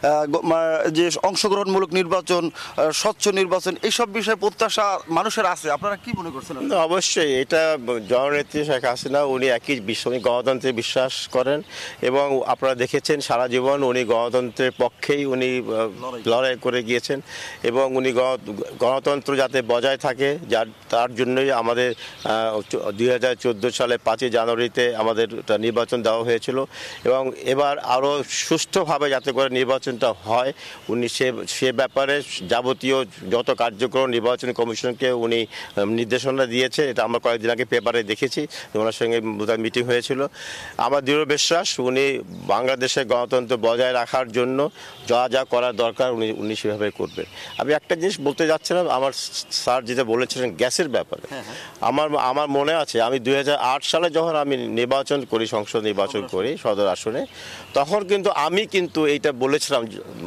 Speaker 2: যে অংশগ্রহণমূলক নির্বাচন, স্বচ্ছ নির্বাচন, এইসব বিষয়ে প্রত্যাশা মানুষের আছে, আপনারা কি মনে করছেন?
Speaker 4: অবশ্যই এটা জননেত্রী শেখ হাসিনা উনি একই বিশ্ব গণতন্ত্রে বিশ্বাস করেন এবং আপনারা দেখেছেন সারা জীবন উনি গণতন্ত্রের পক্ষেই উনি লড়াই করে গিয়েছেন এবং উনি গণতন্ত্র যাতে বজায় থাকে যার তার জন্যই আমাদের দুই হাজার চোদ্দো সালে পাঁচই জানুয়ারিতে আমাদের নির্বাচন দেওয়া হয়েছিল এবং এবার আরও সুষ্ঠুভাবে যাতে করে নির্বাচনটা হয় উনি সে সে ব্যাপারে যাবতীয় যত কার্যক্রম নির্বাচন কমিশনকে উনি নির্দেশনা দিয়েছে। এটা আমরা কয়েকদিন আগে পেপারে দেখেছি, ওনার সঙ্গে বোধহয় মিটিং হয়েছিল। আমার দৃঢ় বিশ্বাস উনি বাংলাদেশের গণতন্ত্র বজায় রাখার জন্য যা যা করার দরকার উনি উনি সেভাবে করবেন। আমি একটা জিনিস বলতে যাচ্ছিলাম, আমার স্যার যেটা বলেছিলেন গ্যাসের ব্যাপারে, আমার আমার মনে আছে আমি দুই হাজার আট সালে যখন আমি নির্বাচন করি, সংসদ নির্বাচন করি সদর আসনে, তখন কিন্তু আমি কিন্তু এইটা বলেছিলাম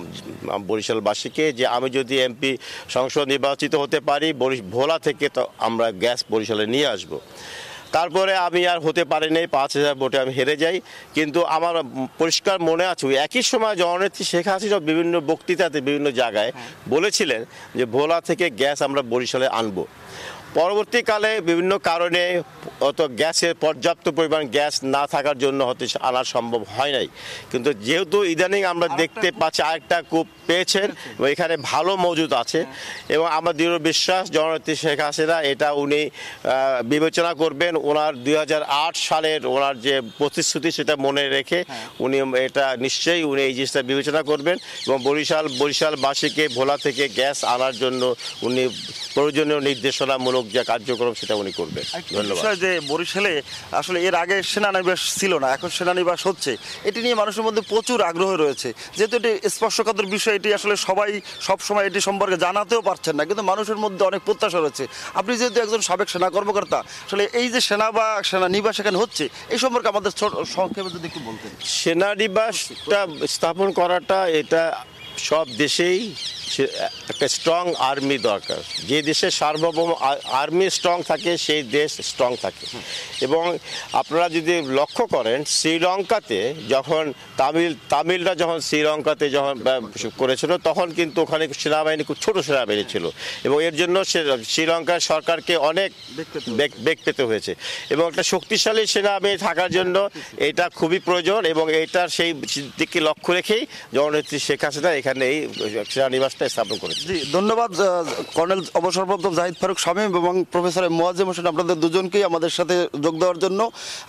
Speaker 4: বরিশালবাসীকে যে আমি যদি এমপি সংসদ নির্বাচিত হতে পারি ভোলা থেকে, তো আমরা গ্যাস বরিশালে নিয়ে আসব। তারপরে আমি আর হতে পারিনি, পাঁচ হাজার ভোটে আমি হেরে যাই। কিন্তু আমার পরিষ্কার মনে আছে একই সময় জননেত্রী শেখ হাসিনা বিভিন্ন বক্তৃতাতে বিভিন্ন জায়গায় বলেছিলেন যে ভোলা থেকে গ্যাস আমরা বরিশালে আনবো। পরবর্তীকালে বিভিন্ন কারণে অত গ্যাসের পর্যাপ্ত পরিমাণ গ্যাস না থাকার জন্য হতে আনা সম্ভব হয় নাই। কিন্তু যেহেতু ইদানিং আমরা দেখতে পাচ্ছি আরেকটা কূপ পেয়েছেন, এখানে ভালো মজুদ আছে এবং আমার দৃঢ় বিশ্বাস জননেত্রী শেখ হাসিনা এটা উনি বিবেচনা করবেন। ওনার দুই হাজার আট সালের ওনার যে প্রতিশ্রুতি সেটা মনে রেখে উনি এটা নিশ্চয়ই উনি এই জিনিসটা বিবেচনা করবেন এবং বরিশাল বরিশালবাসীকে ভোলা থেকে গ্যাস আনার জন্য উনি প্রয়োজনীয় নির্দেশনামূলক যে কার্যক্রম সেটা উনি করবেন। ধন্যবাদ।
Speaker 2: যে বরিশালে আসলে এর আগে সেনানিবাস ছিল না, এখন সেনানিবাস হচ্ছে, এটি নিয়ে মানুষের মধ্যে প্রচুর আগ্রহ রয়েছে। যেহেতু এটি স্পর্শকাতর বিষয়, এটি আসলে সবাই সবসময় এটি সম্পর্কে জানাতেও পারছেন না, কিন্তু মানুষের মধ্যে অনেক প্রত্যাশা রয়েছে। আপনি যেহেতু একজন সাবেক সেনা কর্মকর্তা, আসলে এই যে সেনা বা সেনানিবাস এখানে হচ্ছে এই সম্পর্কে আমাদের সংক্ষেপে যদি একটু বলতেন।
Speaker 4: সেনানিবাসটা স্থাপন করাটা এটা সব দেশেই একটা স্ট্রং আর্মি দরকার। যে দেশে সার্বভৌম আর্মি স্ট্রং থাকে সেই দেশ স্ট্রং থাকে। এবং আপনারা যদি লক্ষ্য করেন শ্রীলঙ্কাতে যখন তামিল তামিলরা যখন শ্রীলঙ্কাতে যখন করেছিল তখন কিন্তু ওখানে সেনাবাহিনী খুব ছোটো সেনাবাহিনী ছিল এবং এর জন্য শ্রীলঙ্কার সরকারকে অনেক বেগ পেতে হয়েছে এবং একটা শক্তিশালী সেনাবাহিনী থাকার জন্য এটা খুবই প্রয়োজন এবং এটার সেই দিকে লক্ষ্য রেখেই জননেত্রী শেখ হাসিনা এখানে এই সেনানিবাস স্থাপন করেছে।
Speaker 2: জি, ধন্যবাদ কর্নেল অবসরপ্রাপ্ত জাহিদ ফারুক শামীম এবং প্রফেসর মোয়াজ্জেম হোসেন আপনাদের দুজনকেই আমাদের সাথে যোগ দেওয়ার জন্য।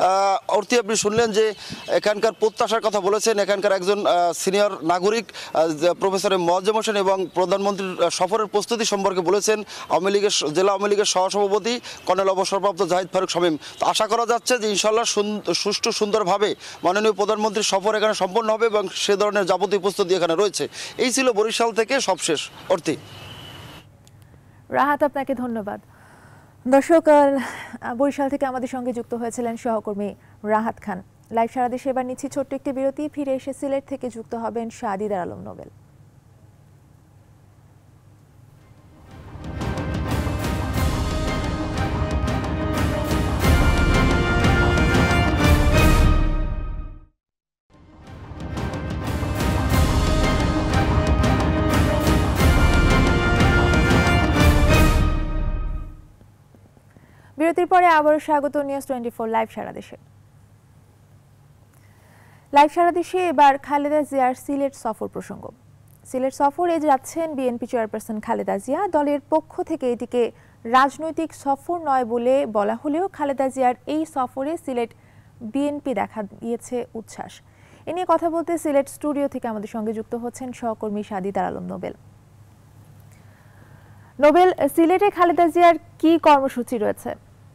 Speaker 2: অর্থে আপনি শুনলেন যে এখানকার প্রত্যাশার কথা বলেছেন এখানকার একজন সিনিয়র নাগরিক প্রফেসর মোয়াজ্জেম হোসেন এবং প্রধানমন্ত্রীর সফরের প্রস্তুতি সম্পর্কে বলেছেন আওয়ামী লীগের জেলা আওয়ামী লীগের সহসভাপতি কর্নেল অবসরপ্রাপ্ত জাহিদ ফারুক শামীম। তো আশা করা যাচ্ছে যে ইনশাল্লাহ সুষ্ঠু সুন্দরভাবে মাননীয় প্রধানমন্ত্রীর সফর এখানে সম্পন্ন হবে এবং সে ধরনের যাবতীয় প্রস্তুতি এখানে রয়েছে। এই ছিল বরিশাল থেকে সবশেষ অর্থী।
Speaker 1: রাহাত, আপনাকে ধন্যবাদ। দর্শক, বরিশাল থেকে আমাদের সঙ্গে যুক্ত হয়েছিলেন সহকর্মী রাহাত খান। লাইভ সারা দেশে এবার নিচ্ছি ছোট্ট একটি বিরতি, ফিরে এসে সিলেট থেকে যুক্ত হবেন শাহদিদার আলম নোবেল। বিরতির পরে আবারও স্বাগত নিউজ টোয়েন্টি ফোর লাইভ সারা দেশে। লাইভ সারা দেশে এবার খালেদা জিয়ার সিলেট সফর প্রসঙ্গ। সিলেট সফরে যাচ্ছেন বিএনপি চেয়ারপারসন খালেদা জিয়া। দলের পক্ষ থেকে এটিকে রাজনৈতিক সফর নয় বলে বলা হলেও খালেদা জিয়ার এই সফরে সিলেট বিএনপি দেখা দিয়েছে উচ্ছ্বাস। এ নিয়ে কথা বলতে সিলেট স্টুডিও থেকে আমাদের সঙ্গে যুক্ত হচ্ছেন সহকর্মী শাহদিদার আলম নোবেল। নোবেল, সিলেটে খালেদা জিয়ার কি কর্মসূচি রয়েছে?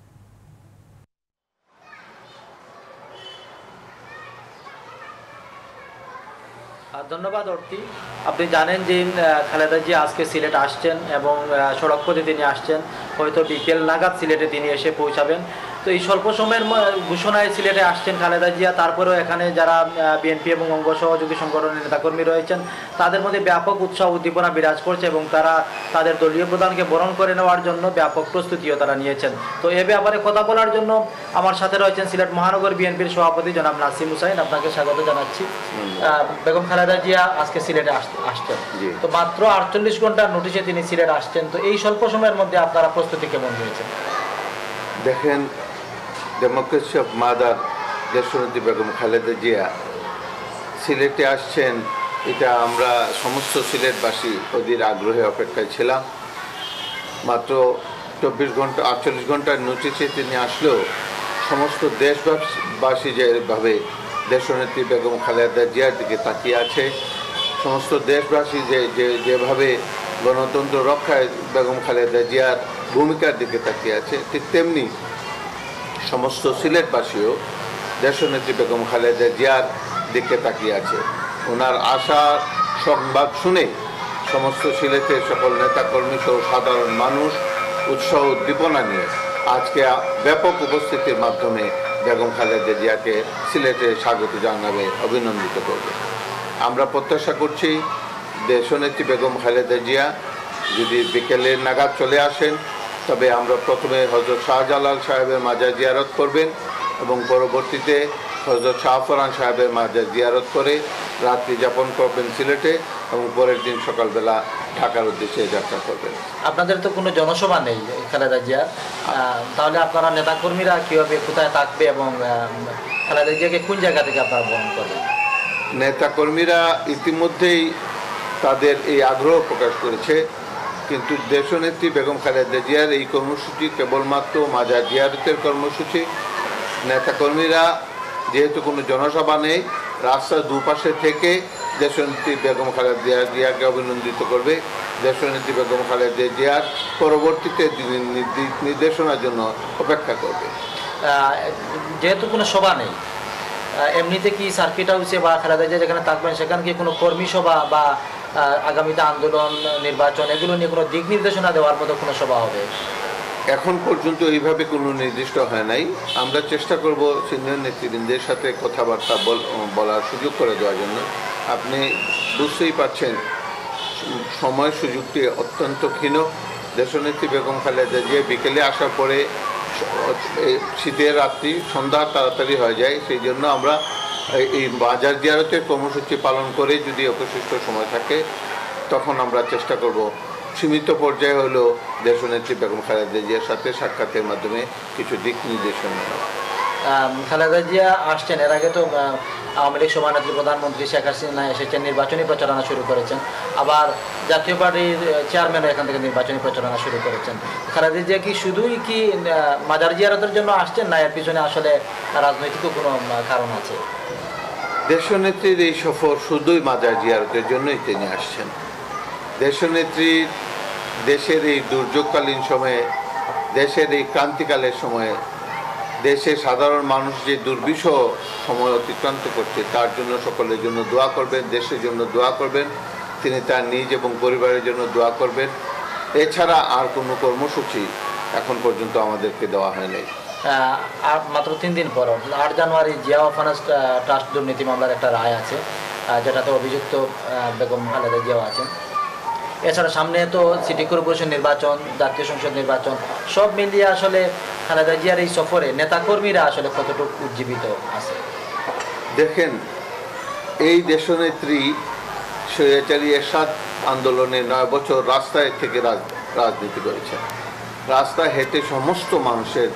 Speaker 5: ধন্যবাদ অর্থী। আপনি জানেন যে খালেদা জিয়া আজকে সিলেট আসছেন এবং সড়ক পথে তিনি আসছেন, হয়তো বিকেল নাগাদ সিলেটে তিনি এসে পৌঁছাবেন তো এই স্বল্প সময়ের ম- ঘোষণায় সিলেটে আসছেন খালেদা জিয়া, তারপরেও এখানে যারা বিএনপি এবং অঙ্গ সহযোগী সংগঠনের নেতাকর্মী রয়েছেন তাদের মধ্যে ব্যাপক উৎসাহ উদ্দীপনা বিরাজ করছে এবং তারা তাদের দলীয় প্রধানকে বরণ করে নেওয়ার জন্য ব্যাপক প্রস্তুতিও তারা নিয়েছেন। তো এ ব্যাপারে কথা বলার জন্য আমার সাথে রয়েছেন সিলেট মহানগর বিএনপির সভাপতি জনাব নাসিম হুসাইন, আপনাকে স্বাগত জানাচ্ছি। আহ, বেগম খালেদা জিয়া আজকে সিলেটে আস- আসছেন,
Speaker 6: জি।
Speaker 5: তো মাত্র আটচল্লিশ ঘন্টার নোটিশে তিনি সিলেট আসছেন, তো এই স্বল্প সময়ের মধ্যে আপনারা প্রস্তুতি কেমন হয়েছে?
Speaker 6: দেখেন, ডেমোক্রেসি অফ মাদার দেশনেত্রী বেগম খালেদা জিয়া সিলেটে আসছেন, এটা আমরা সমস্ত সিলেটবাসী অধীর আগ্রহে অপেক্ষায় ছিলাম। মাত্র চব্বিশ ঘন্টা আটচল্লিশ ঘন্টার নোটিশে তিনি আসলেও সমস্ত দেশবাসী যেভাবে দেশনেত্রী বেগম খালেদা জিয়ার দিকে তাকিয়ে আছে, সমস্ত দেশবাসী যে যে যেভাবে গণতন্ত্র রক্ষায় বেগম খালেদা জিয়ার ভূমিকার দিকে তাকিয়ে আছে, ঠিক তেমনি সমস্ত সিলেটবাসীও দেশনেত্রী বেগম খালেদা জিয়ার দিকে তাকিয়ে আছে। ওনার আশা সংবাদ শুনে সমস্ত সিলেটের সকল নেতাকর্মী সহ সাধারণ মানুষ উৎসাহ উদ্দীপনা নিয়ে আজকে ব্যাপক উপস্থিতির মাধ্যমে বেগম খালেদা জিয়াকে সিলেটে স্বাগত জানাবে, অভিনন্দিত করবে। আমরা প্রত্যাশা করছি দেশনেত্রী বেগম খালেদা জিয়া যদি বিকেলের নাগাদ চলে আসেন, তবে আমরা প্রথমে হযরত শাহজালাল সাহেবের মাজার জিয়ারত করবেন এবং পরবর্তীতে হযরত শাহফরান সাহেবের মাজার জিয়ারত করে রাত্রি যাপন করবেন সিলেটে এবং পরের দিন সকালবেলা ঢাকার উদ্দেশ্যে যাত্রা করবেন।
Speaker 5: আপনাদের তো কোনো জনসভা নেই খালেদা জিয়া, আহ, তাহলে আপনারা নেতাকর্মীরা কীভাবে কোথায় থাকবে এবং আহ, খালেদা জিয়াকে কোন জায়গা থেকে আপনারা বরণ করবেন?
Speaker 6: নেতাকর্মীরা ইতিমধ্যেই তাদের এই আগ্রহ প্রকাশ করেছে, কিন্তু দেশনেত্রী বেগম খালেদা জিয়ার এই কর্মসূচি কেবলমাত্র মাজার জিয়ারতের কর্মসূচি। নেতাকর্মীরা যেহেতু কোনো জনসভা নেই, রাস্তার দুপাশে থেকে দেশনেত্রী বেগম খালেদা জিয়াকে অভিনন্দিত করবে, দেশনেত্রী বেগম খালেদা জিয়ার পরবর্তীতে নির্দি- নির্দেশনার জন্য অপেক্ষা করবে।
Speaker 5: আহ, যেহেতু কোনো সভা নেই, আহ, এমনিতে কি সার্কিট হাউসে বা খালেদা জিয়া যেখানে থাকবেন সেখানে কি কোনো কর্মী সভা বা আহ, আগামীতে আন্দোলন নির্বাচন এগুলো নিয়ে কোনো দিক নির্দেশনা দেওয়ার মতো কোনো সভা হবে?
Speaker 6: এখন পর্যন্ত এইভাবে কোনো নির্দিষ্ট হয় নাই। আমরা চেষ্টা করব সিনিয়র নেতৃবৃন্দের সাথে কথাবার্তা বল- বলার সুযোগ করে দেওয়ার জন্য। আপনি বুঝতেই পারছেন সময় সুযোগটি অত্যন্ত ক্ষীণ। দেশনেত্রী বেগম খালেদা জিয়া বিকেলে আসার পরে এই শীতের রাত্রি সন্ধ্যা তাড়াতাড়ি হয়ে যায়, সেই জন্য আমরা এই- এই বাজার জিয়ারতের কর্মসূচি পালন করে যদি অবশিষ্ট সময় থাকে তখন আমরা চেষ্টা করব সীমিত পর্যায়ে হলেও দেশনেত্রী বেগম খালেদা জিয়ার সাথে সাক্ষাতের মাধ্যমে কিছু দিক নির্দেশনা দেওয়া।
Speaker 5: আম, খালেদা জিয়া আসছেন, এর আগে তো আহ, আওয়ামী লীগ সভানেত্রী প্রধানমন্ত্রী শেখ হাসিনা এসেছেন, নির্বাচনী প্রচারণা শুরু করেছেন, আবার জাতীয় পার্টির চেয়ারম্যানও এখান থেকে নির্বাচনী প্রচারণা শুরু করেছেন। খালেদা জিয়া কি শুধুই কি আহ, মাজার জিয়ারতের জন্য আসছেন, না এর পিছনে আসলে রাজনৈতিক কোনো আহ, কারণ আছে?
Speaker 6: দেশনেত্রীর এই সফর শুধুই মাজার জিয়ারতের জন্যই তিনি আসছেন। দেশনেত্রীর দেশের এই দুর্যোগকালীন সময়ে, দেশের এই ক্রান্তিকালের সময়ে দেশের সাধারণ মানুষ যে দুর্বিষহ সময় অতিক্রান্ত করছে তার জন্য সকলের জন্য দোয়া করবেন, দেশের জন্য দোয়া করবেন, তিনি তার নিজ এবং পরিবারের জন্য দোয়া করবেন। এছাড়া আর কোনো কর্মসূচি এখন পর্যন্ত আমাদেরকে দেওয়া হয় নাই।
Speaker 5: আহ, আর মাত্র তিন দিন পর আট জানুয়ারি জিয়া অরফানেজ ট্রাস্ট দুর্নীতি মামলার একটা রায় আছে, আহ, যেটাতে অভিযুক্ত আহ, বেগম খালেদা জিয়াও আছেন। এছাড়া সামনে তো সিটি কর্পোরেশন নির্বাচন, জাতীয় সংসদ নির্বাচন, সব মিলিয়ে আসলে খালেদা জিয়ার এই সফরে নেতাকর্মীরা আসলে কতটুকু উজ্জীবিত আছে?
Speaker 6: দেখেন, এই দেশনেত্রী স্বৈরাচারী এরশাদ আন্দোলনে নয় বছর রাস্তায় থেকে রাজ- রাজনীতি করেছেন। রাস্তায় হেঁটে সমস্ত মানুষের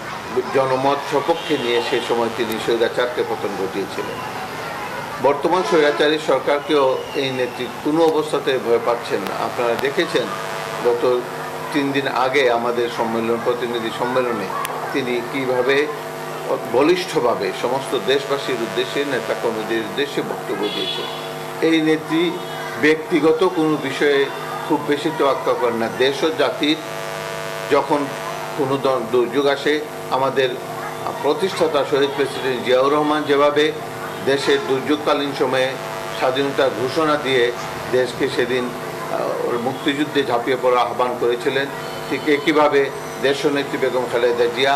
Speaker 6: জনমত সপক্ষে নিয়ে সেই সময় তিনি স্বৈরাচারকে পতন ঘটিয়েছিলেন। বর্তমান স্বৈরাচারী সরকারকেও এই নেত্রী কোনো অবস্থাতে ভয় পাচ্ছেন না। আপনারা দেখেছেন গত তিন দিন আগে আমাদের সম্মেলন প্রতিনিধি সম্মেলনে তিনি কিভাবে বলিষ্ঠভাবে সমস্ত দেশবাসীর উদ্দেশ্যে, নেতাকর্মীদের উদ্দেশ্যে বক্তব্য দিয়েছে। এই নেত্রী ব্যক্তিগত কোনো বিষয়ে খুব বেশি তোয়াক্কা করেন না। দেশ ও জাতির যখন কোনো দ- দুর্যোগ আসে, আমাদের প্রতিষ্ঠাতা শহীদ প্রেসিডেন্ট জিয়াউর রহমান যেভাবে দেশের দুর্যোগকালীন সময়ে স্বাধীনতার ঘোষণা দিয়ে দেশকে সেদিন আহ, মুক্তিযুদ্ধে ঝাঁপিয়ে পড়ার আহ্বান করেছিলেন, ঠিক একইভাবে দেশনেত্রী বেগম খালেদা জিয়া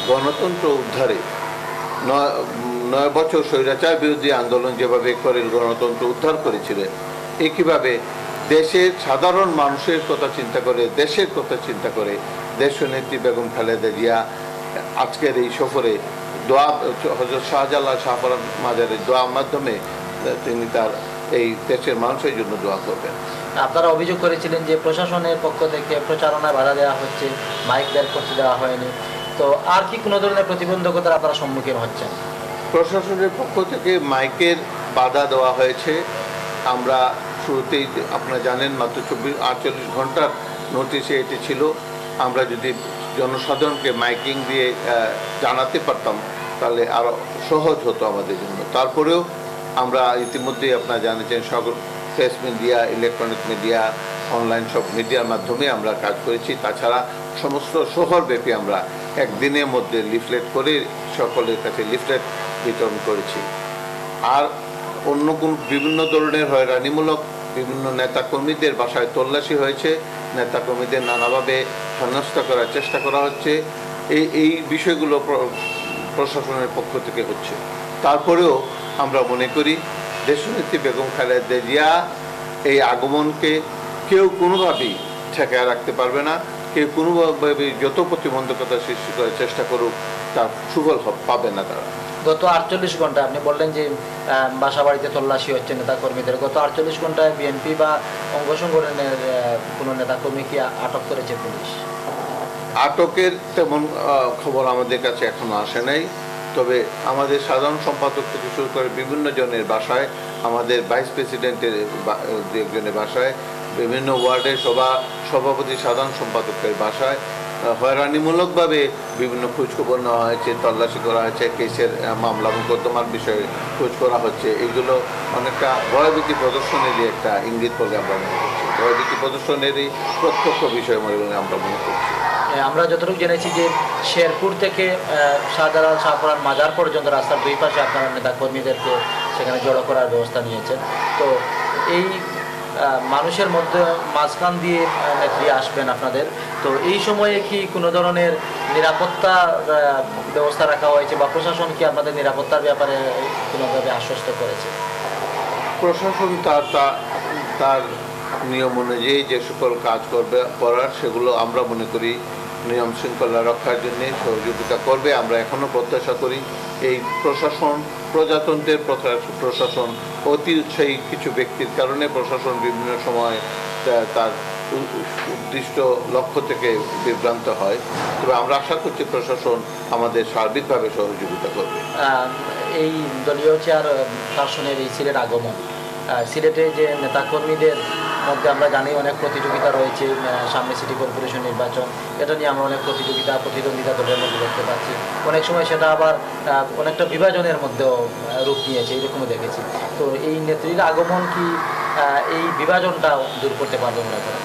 Speaker 6: গণতন্ত্র উদ্ধারে নয় নয় বছর স্বৈরাচার বিরোধী আন্দোলন যেভাবে করে গণতন্ত্র উদ্ধার করেছিলেন, একইভাবে দেশের সাধারণ মানুষের কথা চিন্তা করে, দেশের কথা চিন্তা করে দেশনেত্রী বেগম খালেদা জিয়া আজকের এই সফরে দোয়া হযরত শাহজালাল শাহপরান মাজারের দোয়ার মাধ্যমে তিনি তার এই দেশের মানুষের জন্য দোয়া করবেন।
Speaker 5: আপনারা অভিযোগ করেছিলেন যে প্রশাসনের পক্ষ থেকে প্রচারণায় বাধা দেওয়া হচ্ছে, মাইক বের করতে দেওয়া হয়নি, তো আর কি কোনো ধরনের প্রতিবন্ধকতার আপনারা সম্মুখীন হচ্ছেন?
Speaker 6: প্রশাসনের পক্ষ থেকে মাইকের বাধা দেওয়া হয়েছে। আমরা শুরুতেই আপনারা জানেন মাত্র চব্বিশ আটচল্লিশ ঘন্টার নোটিশে এটি ছিল। আমরা যদি জনসাধারণকে মাইকিং দিয়ে জানাতে পারতাম তাহলে আরও সহজ হতো আমাদের জন্য। তারপরেও আমরা ইতিমধ্যেই আপনারা জানেছেন সকল press media, electronic media, online সব মিডিয়ার মাধ্যমে আমরা কাজ করেছি। তাছাড়া সমস্ত শহরব্যাপী আমরা একদিনের মধ্যে লিফলেট করে সকলের কাছে লিফলেট বিতরণ করেছি। আর অন্য কোন বিভিন্ন ধরনের হয়রানিমূলক বিভিন্ন নেতাকর্মীদের বাসায় তল্লাশি হয়েছে, নেতাকর্মীদের নানাভাবে হেনস্থা করার চেষ্টা করা হচ্ছে। এই এই বিষয়গুলো প্রশাসনের পক্ষ থেকে হচ্ছে। তারপরেও আমরা মনে করি দেশনেত্রী বেগম খালেদা জিয়া এই আগমনকে কেউ কোনোভাবেই ঠেকায় রাখতে পারবে না। কেউ কোনোভাবে যত প্রতিবন্ধকতা সৃষ্টি করার চেষ্টা করুক তার সুফল পাবে না তারা।
Speaker 5: গত আটচল্লিশ ঘন্টা আপনি বললেন যে বাসা বাড়িতে তল্লাশি হচ্ছে নেতাকর্মীদের, গত আটচল্লিশ ঘন্টায় বিএনপি বা অঙ্গ সংগঠনের কোনো নেতাকর্মী কি আটক করেছে পুলিশ?
Speaker 6: আটকের তেমন খবর আমাদের কাছে এখনো আসে নাই। তবে আমাদের সাধারণ সম্পাদক থেকে শুরু করে বিভিন্ন জনের বাসায়, আমাদের ভাইস প্রেসিডেন্টের দু একজনের বাসায়, বিভিন্ন ওয়ার্ডের সভা সভাপতি সাধারণ সম্পাদকের বাসায় হয়রানিমূলকভাবে বিভিন্ন খোঁজখবর নেওয়া হয়েছে, তল্লাশি করা হয়েছে, কেসের মামলা মোকদ্দমার বিষয়ে খোঁজ করা হচ্ছে। এগুলো অনেকটা ভয়ভীতি প্রদর্শনেরই একটা ইঙ্গিত বলে আমরা মনে করছি। ভয়ভীতি প্রদর্শনেরই প্রত্যক্ষ বিষয় বলে আমরা মনে করছি।
Speaker 5: আমরা যতটুকু জেনেছি যে শেরপুর থেকে শাহজালাল শাহপরান মাজার পর্যন্ত রাস্তার দুই পাশে আপনারা নেতাকর্মীদেরকে সেখানে জড়ো করার ব্যবস্থা নিয়েছেন। তো এই মানুষের মধ্যে মাঝখান দিয়ে নেত্রী আসবেন আপনাদের, তো এই সময়ে কি কোনো ধরনের নিরাপত্তা ব্যবস্থা রাখা হয়েছে বা প্রশাসন কি আপনাদের নিরাপত্তার ব্যাপারে কোনোভাবে আশ্বস্ত করেছে?
Speaker 6: প্রশাসন তার তার নিয়ম অনুযায়ী যে সকল কাজ করবে করার সেগুলো আমরা মনে করি নিয়ম শৃঙ্খলা রক্ষার জন্য সহযোগিতা করবে। আমরা এখনও প্রত্যাশা করি এই প্রশাসন প্রজাতন্ত্রের প্রশাসন অতি উৎসাহী কিছু ব্যক্তির কারণে প্রশাসন বিভিন্ন সময় তার উদ্দিষ্ট লক্ষ্য থেকে বিভ্রান্ত হয়। তবে আমরা আশা করছি প্রশাসন আমাদের সার্বিকভাবে সহযোগিতা করবে।
Speaker 5: এই দলীয় চেয়ার শাসনের এই সিলেট আগমন, সিলেটে যে নেতাকর্মীদের মধ্যে আমরা জানি অনেক প্রতিযোগিতা রয়েছে, সামনে সিটি কর্পোরেশন নির্বাচন, এটা নিয়ে আমরা অনেক প্রতিযোগিতা প্রতিদ্বন্দ্বিতা দলের মধ্যে দেখতে পাচ্ছি। অনেক সময় সেটা আবার অনেকটা বিভাজনের মধ্যেও রূপ নিয়েছে, এরকমও দেখেছি। তো এই নেত্রীর আগমন কি এই বিভাজনটা দূর করতে পারবে মনে করেন?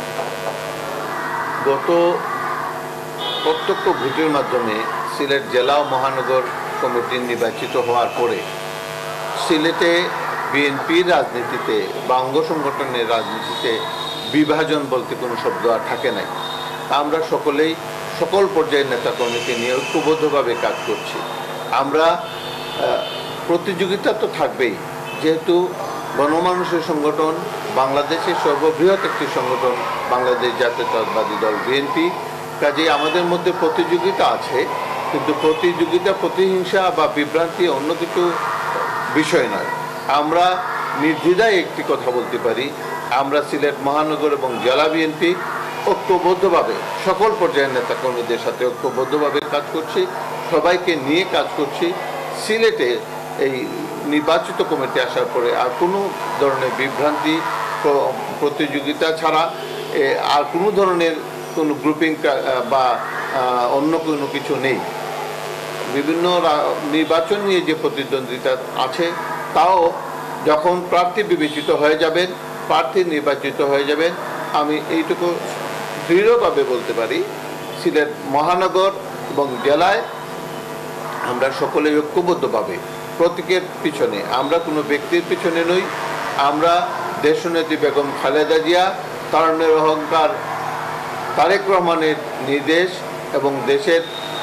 Speaker 6: গত প্রত্যক্ষ ভোটের মাধ্যমে সিলেট জেলা ও মহানগর কমিটির নির্বাচিত হওয়ার পরে সিলেটে বিএনপির রাজনীতিতে বা অঙ্গ সংগঠনের রাজনীতিতে বিভাজন বলতে কোনো শব্দ আর থাকে নাই। আমরা সকলেই সকল পর্যায়ের নেতাকর্মীকে নিয়ে ঐক্যবদ্ধভাবে কাজ করছি। আমরা প্রতিযোগিতা তো থাকবেই, যেহেতু গণমানুষের সংগঠন, বাংলাদেশের সর্ববৃহৎ একটি সংগঠন বাংলাদেশ জাতীয়তাবাদী দল বিএনপি, কাজেই আমাদের মধ্যে প্রতিযোগিতা আছে। কিন্তু প্রতিযোগিতা প্রতিহিংসা বা বিভ্রান্তি অন্য কিছু বিষয় নয়। আমরা নির্দ্বিধায় একটি কথা বলতে পারি, আমরা সিলেট মহানগর এবং জেলা বিএনপি ঐক্যবদ্ধভাবে সকল পর্যায়ের নেতাকর্মীদের সাথে ঐক্যবদ্ধভাবে কাজ করছি, সবাইকে নিয়ে কাজ করছি। সিলেটে এই নির্বাচিত কমিটি আসার পরে আর কোনো ধরনের বিভ্রান্তি প্রতিযোগিতা ছাড়া আর কোনো ধরনের কোনো গ্রুপিং বা অন্য কোনো কিছু নেই। বিভিন্ন নির্বাচন নিয়ে যে প্রতিদ্বন্দ্বিতা আছে তাও যখন প্রার্থী বিবেচিত হয়ে যাবেন, প্রার্থী নির্বাচিত হয়ে যাবেন, আমি এইটুকু দৃঢ়ভাবে বলতে পারি সিলেট মহানগর এবং জেলায় আমরা সকলেই ঐক্যবদ্ধভাবে প্রতীকের পিছনে, আমরা কোনো ব্যক্তির পিছনে নই। আমরা দেশনেত্রী বেগম খালেদা জিয়া, তারুণ্যের অহংকার তারেক রহমানের নির্দেশ এবং দেশের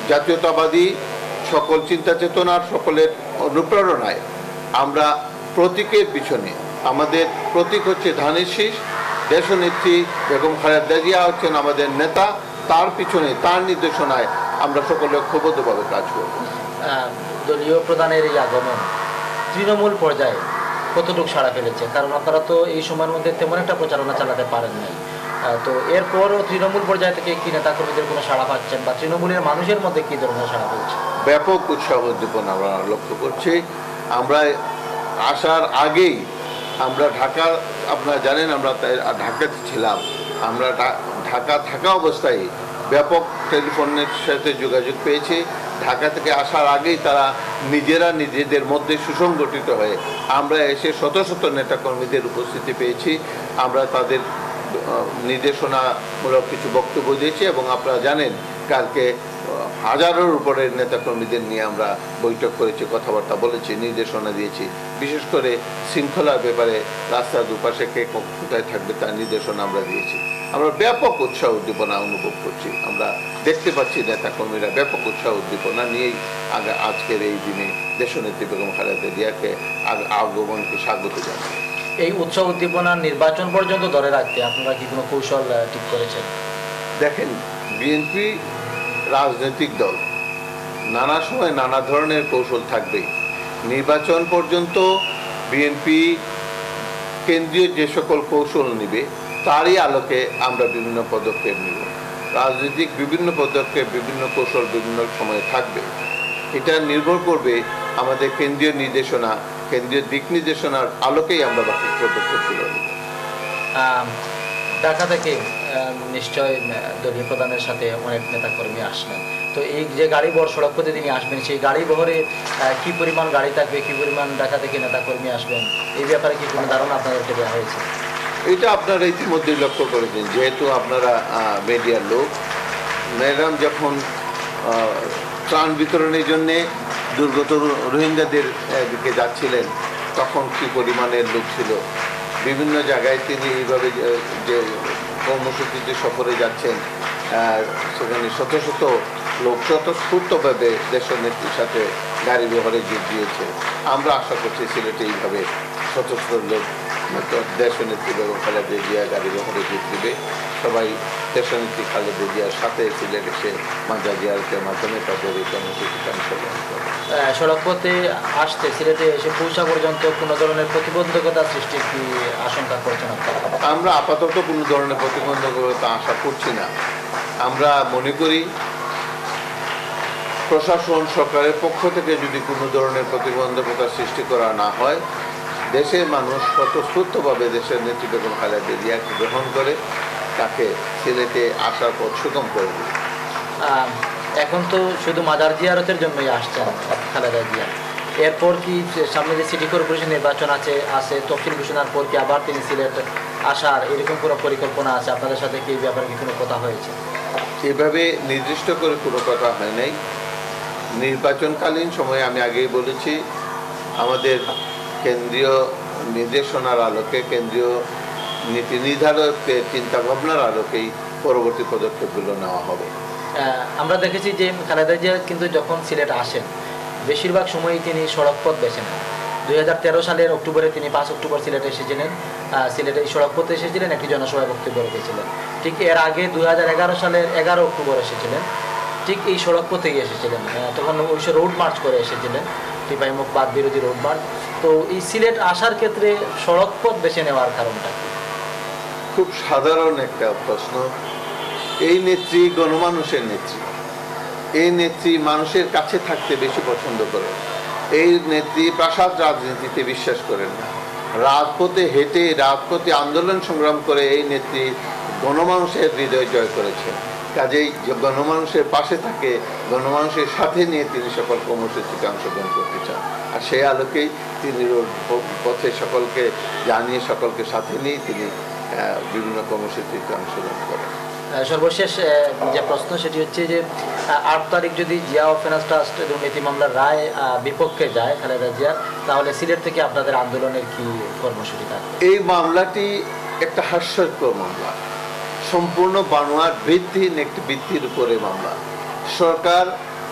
Speaker 6: জাতীয়তাবাদী সকল চিন্তা চেতনার সকলের অনুপ্রেরণায় আমরা প্রতীকের পিছনে, আমাদের প্রতীক হচ্ছে ধানের শীষ, দেশনেত্রী বেগম খালেদা জিয়া হচ্ছেন আমাদের নেতা, তার পিছনে তার নির্দেশনায় আমরা সকলে ঐক্যবদ্ধভাবে কাজ করব।
Speaker 5: দলীয় প্রধানের এই আগমন তৃণমূল পর্যায়ে কতটুকু সাড়া ফেলেছে? কারণ আপনারা তো এই সময়ের মধ্যে তেমন একটা প্রচারণা চালাতে পারেন নাই, তো এরপরও তৃণমূল পর্যায় থেকে কি নেতাকর্মীদের কোনো সাড়া পাচ্ছেন বা তৃণমূলের মানুষের মধ্যে কি ধরনের সাড়া পেয়েছে?
Speaker 6: ব্যাপক উৎসাহ উদ্দীপনা আমরা লক্ষ্য করছি। আমরা আসার আগেই আমরা ঢাকা, আপনারা জানেন আমরা ঢাকাতে ছিলাম, আমরা ঢাকা থাকা অবস্থায় ব্যাপক টেলিফোনের সাথে যোগাযোগ পেয়েছি। ঢাকা থেকে আসার আগেই তারা নিজেরা নিজেদের মধ্যে সুসংগঠিত হয়ে আমরা এসে শত শত নেতাকর্মীদের উপস্থিতি পেয়েছি। আমরা তাদের নির্দেশনামূলক কিছু বক্তব্য দিয়েছি এবং আপনারা জানেন কালকে হাজারের উপরের নেতাকর্মীদের নিয়ে আমরা বৈঠক করেছি, কথাবার্তা বলেছি, নির্দেশনা দিয়েছি। বিশেষ করে শৃঙ্খলার ব্যাপারে রাস্তার দুপাশে কে কোথায় থাকবে তার নির্দেশনা আমরা দিয়েছি। আমরা ব্যাপক উৎসাহ উদ্দীপনা অনুভব করছি। আমরা দেখতে পাচ্ছি নেতাকর্মীরা ব্যাপক উৎসাহ উদ্দীপনা নিয়েই আজকের এই দিনে দেশনেত্রী বেগম খালেদা জিয়াকে আগমনকে স্বাগত জানায়।
Speaker 5: এই উৎসাহ উদ্দীপনা নির্বাচন পর্যন্ত ধরে রাখতে আপনারা কি কোনো কৌশল ঠিক করেছেন?
Speaker 6: দেখেন, বিএনপি রাজনৈতিক দল, নানা সময় নানা ধরনের কৌশল থাকবেই। নির্বাচন পর্যন্ত বিএনপি কেন্দ্রীয় যে সকল কৌশল নেবে তারই আলোকে আমরা বিভিন্ন পদক্ষেপ নেব। রাজনৈতিক বিভিন্ন পদক্ষেপ, বিভিন্ন কৌশল বিভিন্ন সময়ে থাকবে। এটা নির্ভর করবে আমাদের কেন্দ্রীয় নির্দেশনা, কেন্দ্রীয় দিক নির্দেশনার আলোকেই আমরা বাকি পদক্ষেপগুলো নেব।
Speaker 5: ঢাকা থেকে নিশ্চয় দলীয় প্রধানের সাথে অনেক নেতাকর্মী আসবেন, তো এই যে গাড়ি বহর সড়ক পথে তিনি আসবেন, সেই গাড়ি বহরে কি পরিমাণ গাড়ি থাকবে, কি পরিমাণ ঢাকা থেকে নেতাকর্মী আসবেন, এই ব্যাপারে কি কোনো ধারণা আপনাদেরকে দেওয়া হয়েছে?
Speaker 6: এটা আপনারা ইতিমধ্যেই লক্ষ্য করেছেন, যেহেতু আপনারা মিডিয়ার লোক। ম্যাডাম যখন ত্রাণ বিতরণের জন্যে দুর্গত রোহিঙ্গাদের দিকে যাচ্ছিলেন তখন কি পরিমাণের লোক ছিল। বিভিন্ন জায়গায় তিনি এইভাবে যে কর্মসূচিতে সফরে যাচ্ছেন সেখানে শত শত লোক স্বতঃস্ফূর্তভাবে দেশনেত্রীর সাথে গাড়ি ব্যবহারে যোগ দিয়েছে। আমরা আশা করছি সিলেটে এইভাবে শত শত লোক দেশনেত্রী বেগম খালেদা জিয়া গাড়ি ব্যবহারে যোগ দিবে। সবাই দেশনেত্রী খালেদা জিয়ার সাথে সিলেট এসে মাজার জিয়ারতের মাধ্যমে তাদের এই কর্মসূচিতে অংশগ্রহণ করে।
Speaker 5: সড়ক পথে আসতে সিলেটে এসে পৌঁছা পর্যন্ত কোনো ধরনের প্রতিবন্ধকতা সৃষ্টির কি আশঙ্কা করছেন আপনারা?
Speaker 6: আমরা আপাতত কোনো ধরনের প্রতিবন্ধকতা আশা করছি না। আমরা মনে করি প্রশাসন সরকারের পক্ষ থেকে যদি কোনো ধরনের প্রতিবন্ধকতা সৃষ্টি করা না হয়, দেশের মানুষ স্বতঃস্ফূর্তভাবে দেশের নেত্রী বেগম খালেদা জিয়াকে গ্রহণ করে তাকে সিলেটে আসার পথ সুগম করে দেবে।
Speaker 5: এখন তো শুধু মাজার জিয়ারতের জন্যই আসছেন খালেদা জিয়া, এরপর কি সামনে যে সিটি কর্পোরেশন নির্বাচন আছে আছে তফসিল ঘোষণার পর কি আবার তিনি সিলেট আসার এরকম কোনো পরিকল্পনা আছে? আপনাদের সাথে কি এই ব্যাপারে কি কোনো কথা হয়েছে?
Speaker 6: এভাবে নির্দিষ্ট করে কোনো কথা হয় নাই। নির্বাচনকালীন সময়ে আমি আগেই বলেছি আমাদের কেন্দ্রীয় নির্দেশনার আলোকে, কেন্দ্রীয় নীতি নির্ধারকের চিন্তাভাবনার আলোকেই পরবর্তী পদক্ষেপগুলো নেওয়া হবে।
Speaker 5: আমরা দেখেছি যে খালেদা জিয়া কিন্তু যখন সিলেট আসেন বেশিরভাগ সময়ই তিনি সড়ক পথ বেছে নেন। দুই হাজার তেরো সালের অক্টোবরে তিনি পাঁচ অক্টোবর সিলেটে এসেছিলেন, সিলেটে সড়ক পথে এসেছিলেন, একটি জনসভায় বক্তব্য রেখেছিলেন। ঠিক এর আগে দুই হাজার এগারো সালের এগারো অক্টোবর এসেছিলেন, ঠিক এই সড়ক পথেই এসেছিলেন। তখন অবশ্য রোড মার্চ করে এসেছিলেন, টিপাই মুখবাদ বিরোধী রোড মার্চ। তো এই সিলেট আসার ক্ষেত্রে সড়ক পথ বেছে নেওয়ার কারণটা
Speaker 6: খুব সাধারণ একটা প্রশ্ন। এই নেত্রী গণমানুষের নেত্রী, এই নেত্রী মানুষের কাছে থাকতে বেশি পছন্দ করেন। এই নেত্রী প্রাসাদ রাজনীতিতে বিশ্বাস করেন না। রাজপথে হেঁটে, রাজপথে আন্দোলন সংগ্রাম করে এই নেত্রী গণমানুষের হৃদয় জয় করেছেন। কাজেই গণমানুষের পাশে থাকে, গণমানুষের সাথে নিয়ে তিনি সকল কর্মসূচিতে অংশগ্রহণ করতে চান। আর সেই আলোকেই তিনি পথে সকলকে জানিয়ে, সকলকে সাথে নিয়ে তিনি বিভিন্ন কর্মসূচিতে অংশগ্রহণ করেন।
Speaker 5: সর্বশেষ যে প্রশ্ন সেটি হচ্ছে যে আট তারিখ যদি জিয়া ফিনান্স ট্রাস্ট দুর্নীতি মামলার রায় বিপক্ষে যায় খালেদা জিয়া, তাহলে সিলেট থেকে আপনাদের আন্দোলনের কি কর্মসূচি থাকবে?
Speaker 6: এই মামলাটি একটা হাস্যকর মামলা, সম্পূর্ণ বানোয়াট ভিত্তিহীন একটি ভিত্তির উপরে মামলা। সরকার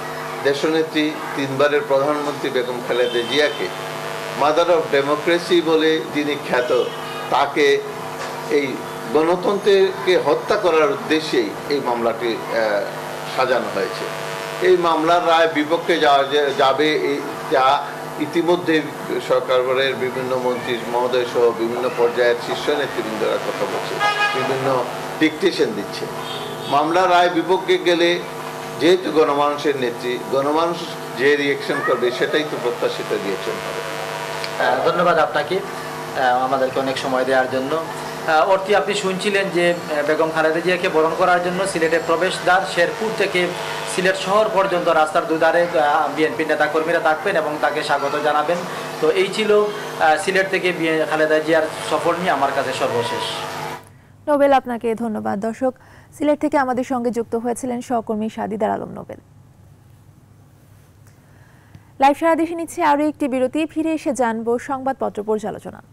Speaker 6: দেশনেত্রী তিনবারের প্রধানমন্ত্রী বেগম খালেদা জিয়াকে মাদার অফ ডেমোক্রেসি বলে যিনি খ্যাত, তাকে এই গণতন্ত্রকে হত্যা করার উদ্দেশ্যেই এই মামলাটি সাজানো হয়েছে। এই মামলার রায় বিপক্ষে যাওয়া যাবে এই যা ইতিমধ্যে সরকারের বিভিন্ন মন্ত্রী মহোদয় সহ বিভিন্ন পর্যায়ের শীর্ষ নেতৃবৃন্দরা কথা বলছে, বিভিন্ন ডিকটেশন দিচ্ছে। মামলার রায় বিপক্ষে গেলে যেহেতু গণমানুষের নেত্রী, গণমানুষ যে রিয়েকশন করবে সেটাই তো প্রত্যাশিত রিয়েকশন হবে।
Speaker 5: ধন্যবাদ আপনাকে আমাদেরকে অনেক সময় দেওয়ার জন্য। অর্থী, আপনি শুনছিলেন যে বেগম খালেদা জিয়াকে বরণ করার জন্য সিলেটের প্রবেশদ্বার শেরপুর থেকে সিলেট শহর পর্যন্ত রাস্তার দুধারে বিএনপি নেতাকর্মীরা থাকবেন এবং তাকে স্বাগত জানাবেন। তো এই ছিল সিলেট থেকে খালেদা জিয়ার সফর নিয়ে আমার কাছে সর্বশেষ।
Speaker 1: নোবেল, আপনাকে ধন্যবাদ। দর্শক, সিলেট থেকে আমাদের সঙ্গে যুক্ত হয়েছিলেন সহকর্মী সাদিদার আলম নোবেল। লাইভ সারা দেশে নিচ্ছে আরও একটি বিরতি, ফিরে এসে জানবো সংবাদপত্র পর্যালোচনা।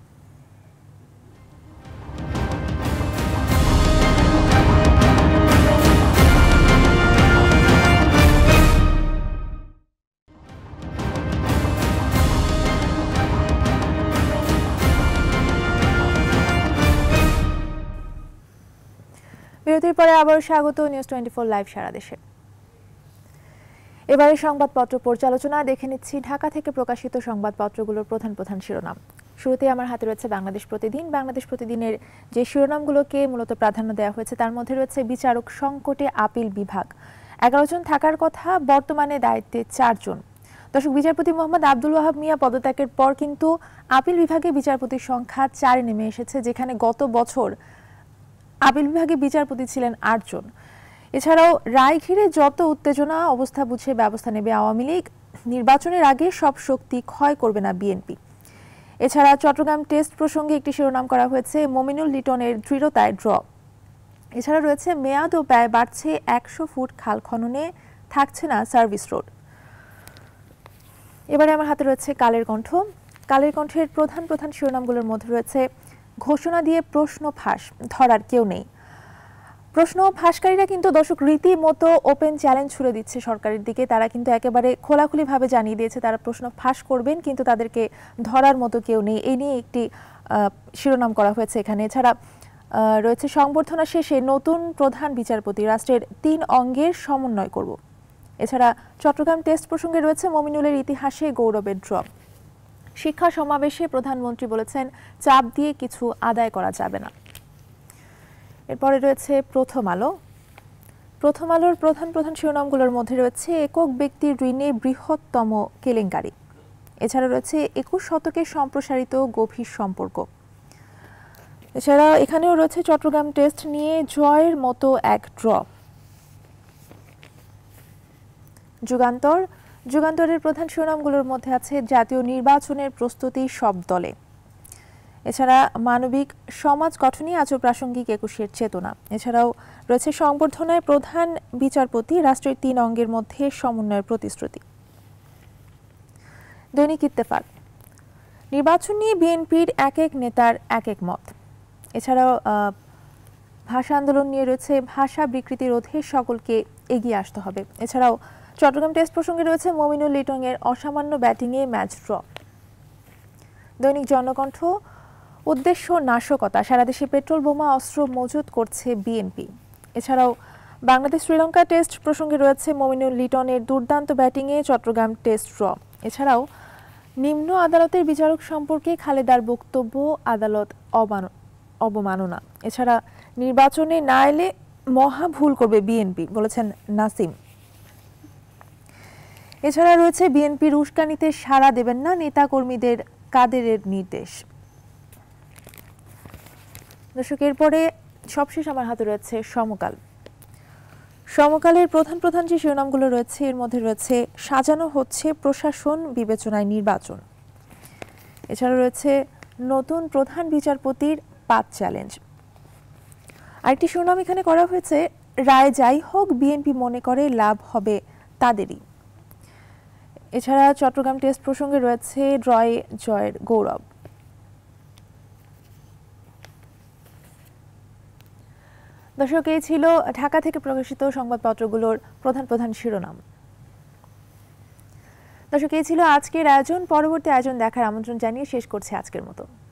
Speaker 1: বিরতির পরে আবার স্বাগত নিউজ টোয়েন্টি ফোর লাইভ সারা দেশে। এবারে সংবাদপত্র পর্যালোচনা দেখে নিচ্ছি ঢাকা থেকে প্রকাশিত সংবাদপত্রগুলোর প্রধান প্রধান শিরোনাম। শুরুতে আমার হাতে রয়েছে বাংলাদেশ প্রতিদিন। বাংলাদেশ প্রতিদিনের যে শিরোনামগুলোকে মূলত প্রাধান্য দেওয়া হয়েছে তার মধ্যে রয়েছে বিচারক সংকটে আপিল বিভাগ, এগারো জন থাকার কথা, বর্তমানে দায়িত্বে চারজন। দর্শক, বিচারপতি মোহাম্মদ আব্দুল ওয়াহাব মিয়া পদত্যাগের পর কিন্তু আপিল বিভাগে বিচারপতির সংখ্যা চারে নেমে এসেছে, যেখানে গত বছর আপিল বিভাগে বিচারপতি ছিলেন আটজন। এছাড়াও রায় ঘিরে যত উত্তেজনা, অবস্থা বুঝে ব্যবস্থা নেবে আওয়ামী লীগ, নির্বাচনের আগে সব শক্তি ক্ষয় করবে না বিএনপি। এছাড়া চট্টগ্রাম টেস্ট প্রসঙ্গে একটি শিরোনাম করা হয়েছে মমিনুল লিটনের দৃঢ়তায় ড্র। এছাড়া রয়েছে মেয়াদ ও ব্যয় বাড়ছে, একশো ফুট খাল খননে থাকছে না সার্ভিস রোড। এবারে আমার হাতে রয়েছে কালের কণ্ঠ। কালের কণ্ঠের প্রধান প্রধান শিরোনামগুলোর মধ্যে রয়েছে ঘোষণা দিয়ে প্রশ্ন ফাঁস, ধরার কেউ নেই। প্রশ্ন ফাঁসকারীরা কিন্তু দর্শক রীতিমতো ওপেন চ্যালেঞ্জ ছুড়ে দিচ্ছে সরকারের দিকে। তারা কিন্তু একেবারে খোলাখুলিভাবে জানিয়ে দিয়েছে তারা প্রশ্ন ফাঁস করবেন, কিন্তু তাদেরকে ধরার মতো কেউ নেই। এই নিয়ে একটি শিরোনাম করা হয়েছে এখানে। এছাড়া রয়েছে সংবর্ধনা শেষে নতুন প্রধান বিচারপতি, রাষ্ট্রের তিন অঙ্গের সমন্বয় করব। এছাড়া চট্টগ্রাম টেস্ট প্রসঙ্গে রয়েছে মমিনুলের ইতিহাসে গৌরবের ড্র। শিক্ষা সমাবেশে প্রধানমন্ত্রী বলেছেন চাপ দিয়ে কিছু আদায় করা যাবে না। এরপরে রয়েছে প্রথম আলো। প্রথম আলোর প্রধান প্রধান শিরোনামগুলোর মধ্যে রয়েছে একক ব্যক্তির ঋণে বৃহত্তম কেলেঙ্কারি। এছাড়া রয়েছে একুশ শতকের সম্প্রসারিত গভীর সম্পর্ক। এছাড়া এখানেও রয়েছে চট্টগ্রাম টেস্ট নিয়ে জয়ের মতো এক ড্র। যুগান্তর যুগান্তরের প্রধান শিরোনামগুলোর মধ্যে আছে জাতীয় নির্বাচনের প্রস্তুতি সব দলে। এছাড়া মানবিক সমাজ গঠনই আজও প্রাসঙ্গিক একুশের চেতনা। এছাড়াও রয়েছে সংবর্ধনায় প্রধান বিচারপতি, রাষ্ট্রের তিন অঙ্গের মধ্যে সমন্বয়ের প্রতিশ্রুতি। দৈনিক ইত্তেফাক, নির্বাচন নিয়ে বিএনপির এক এক নেতার এক এক মত। এছাড়াও ভাষা আন্দোলন নিয়ে রয়েছে ভাষা বিকৃতি রোধে সকলকে এগিয়ে আসতে হবে। এছাড়াও চট্টগ্রাম টেস্ট প্রসঙ্গে রয়েছে মমিনুল লিটনের অসামান্য ব্যাটিংয়ে ম্যাচ ড্র। দৈনিক জনকণ্ঠ, উদ্দেশ্য নাশকতা, সারা দেশে পেট্রোল বোমা অস্ত্র মজুত করছে বিএনপি। এছাড়াও বাংলাদেশ শ্রীলঙ্কা টেস্ট প্রসঙ্গে রয়েছে মমিনুল লিটনের দুর্দান্ত ব্যাটিংয়ে চট্টগ্রাম টেস্ট ড্র। এছাড়াও নিম্ন আদালতের বিচারক সম্পর্কে খালেদার বক্তব্য, আদালত অবমাননা। এছাড়া নির্বাচনে না এলে মহা ভুল করবে বিএনপি বলেছেন নাসিম। এছাড়া রয়েছে বিএনপির উস্কানিতে সাড়া দেবেন না নেতা কর্মীদের কাদেরের নির্দেশ। দর্শক, এরপরে সবশেষ আমার হাতে রয়েছে সমকাল। সমকালের প্রধান প্রধান যে শিরোনামগুলো রয়েছে এর মধ্যে রয়েছে সাজানো হচ্ছে প্রশাসন বিবেচনায় নির্বাচন। এছাড়া রয়েছে নতুন প্রধান বিচারপতির পাঁচ চ্যালেঞ্জ। আরেকটি শিরোনাম এখানে করা হয়েছে রায় যাই হোক বিএনপি মনে করে লাভ হবে তাদেরই। এছাড়া চট্টগ্রাম টেস্ট প্রসঙ্গে রয়েছে ড্রয়ে জয়ের গৌরব। দর্শক, এই ছিল ঢাকা থেকে প্রকাশিত সংবাদপত্রগুলোর প্রধান প্রধান শিরোনাম। দর্শক, এই ছিল আজকের আয়োজন। পরবর্তী আয়োজন দেখার আমন্ত্রণ জানিয়ে শেষ করছে আজকের মতো।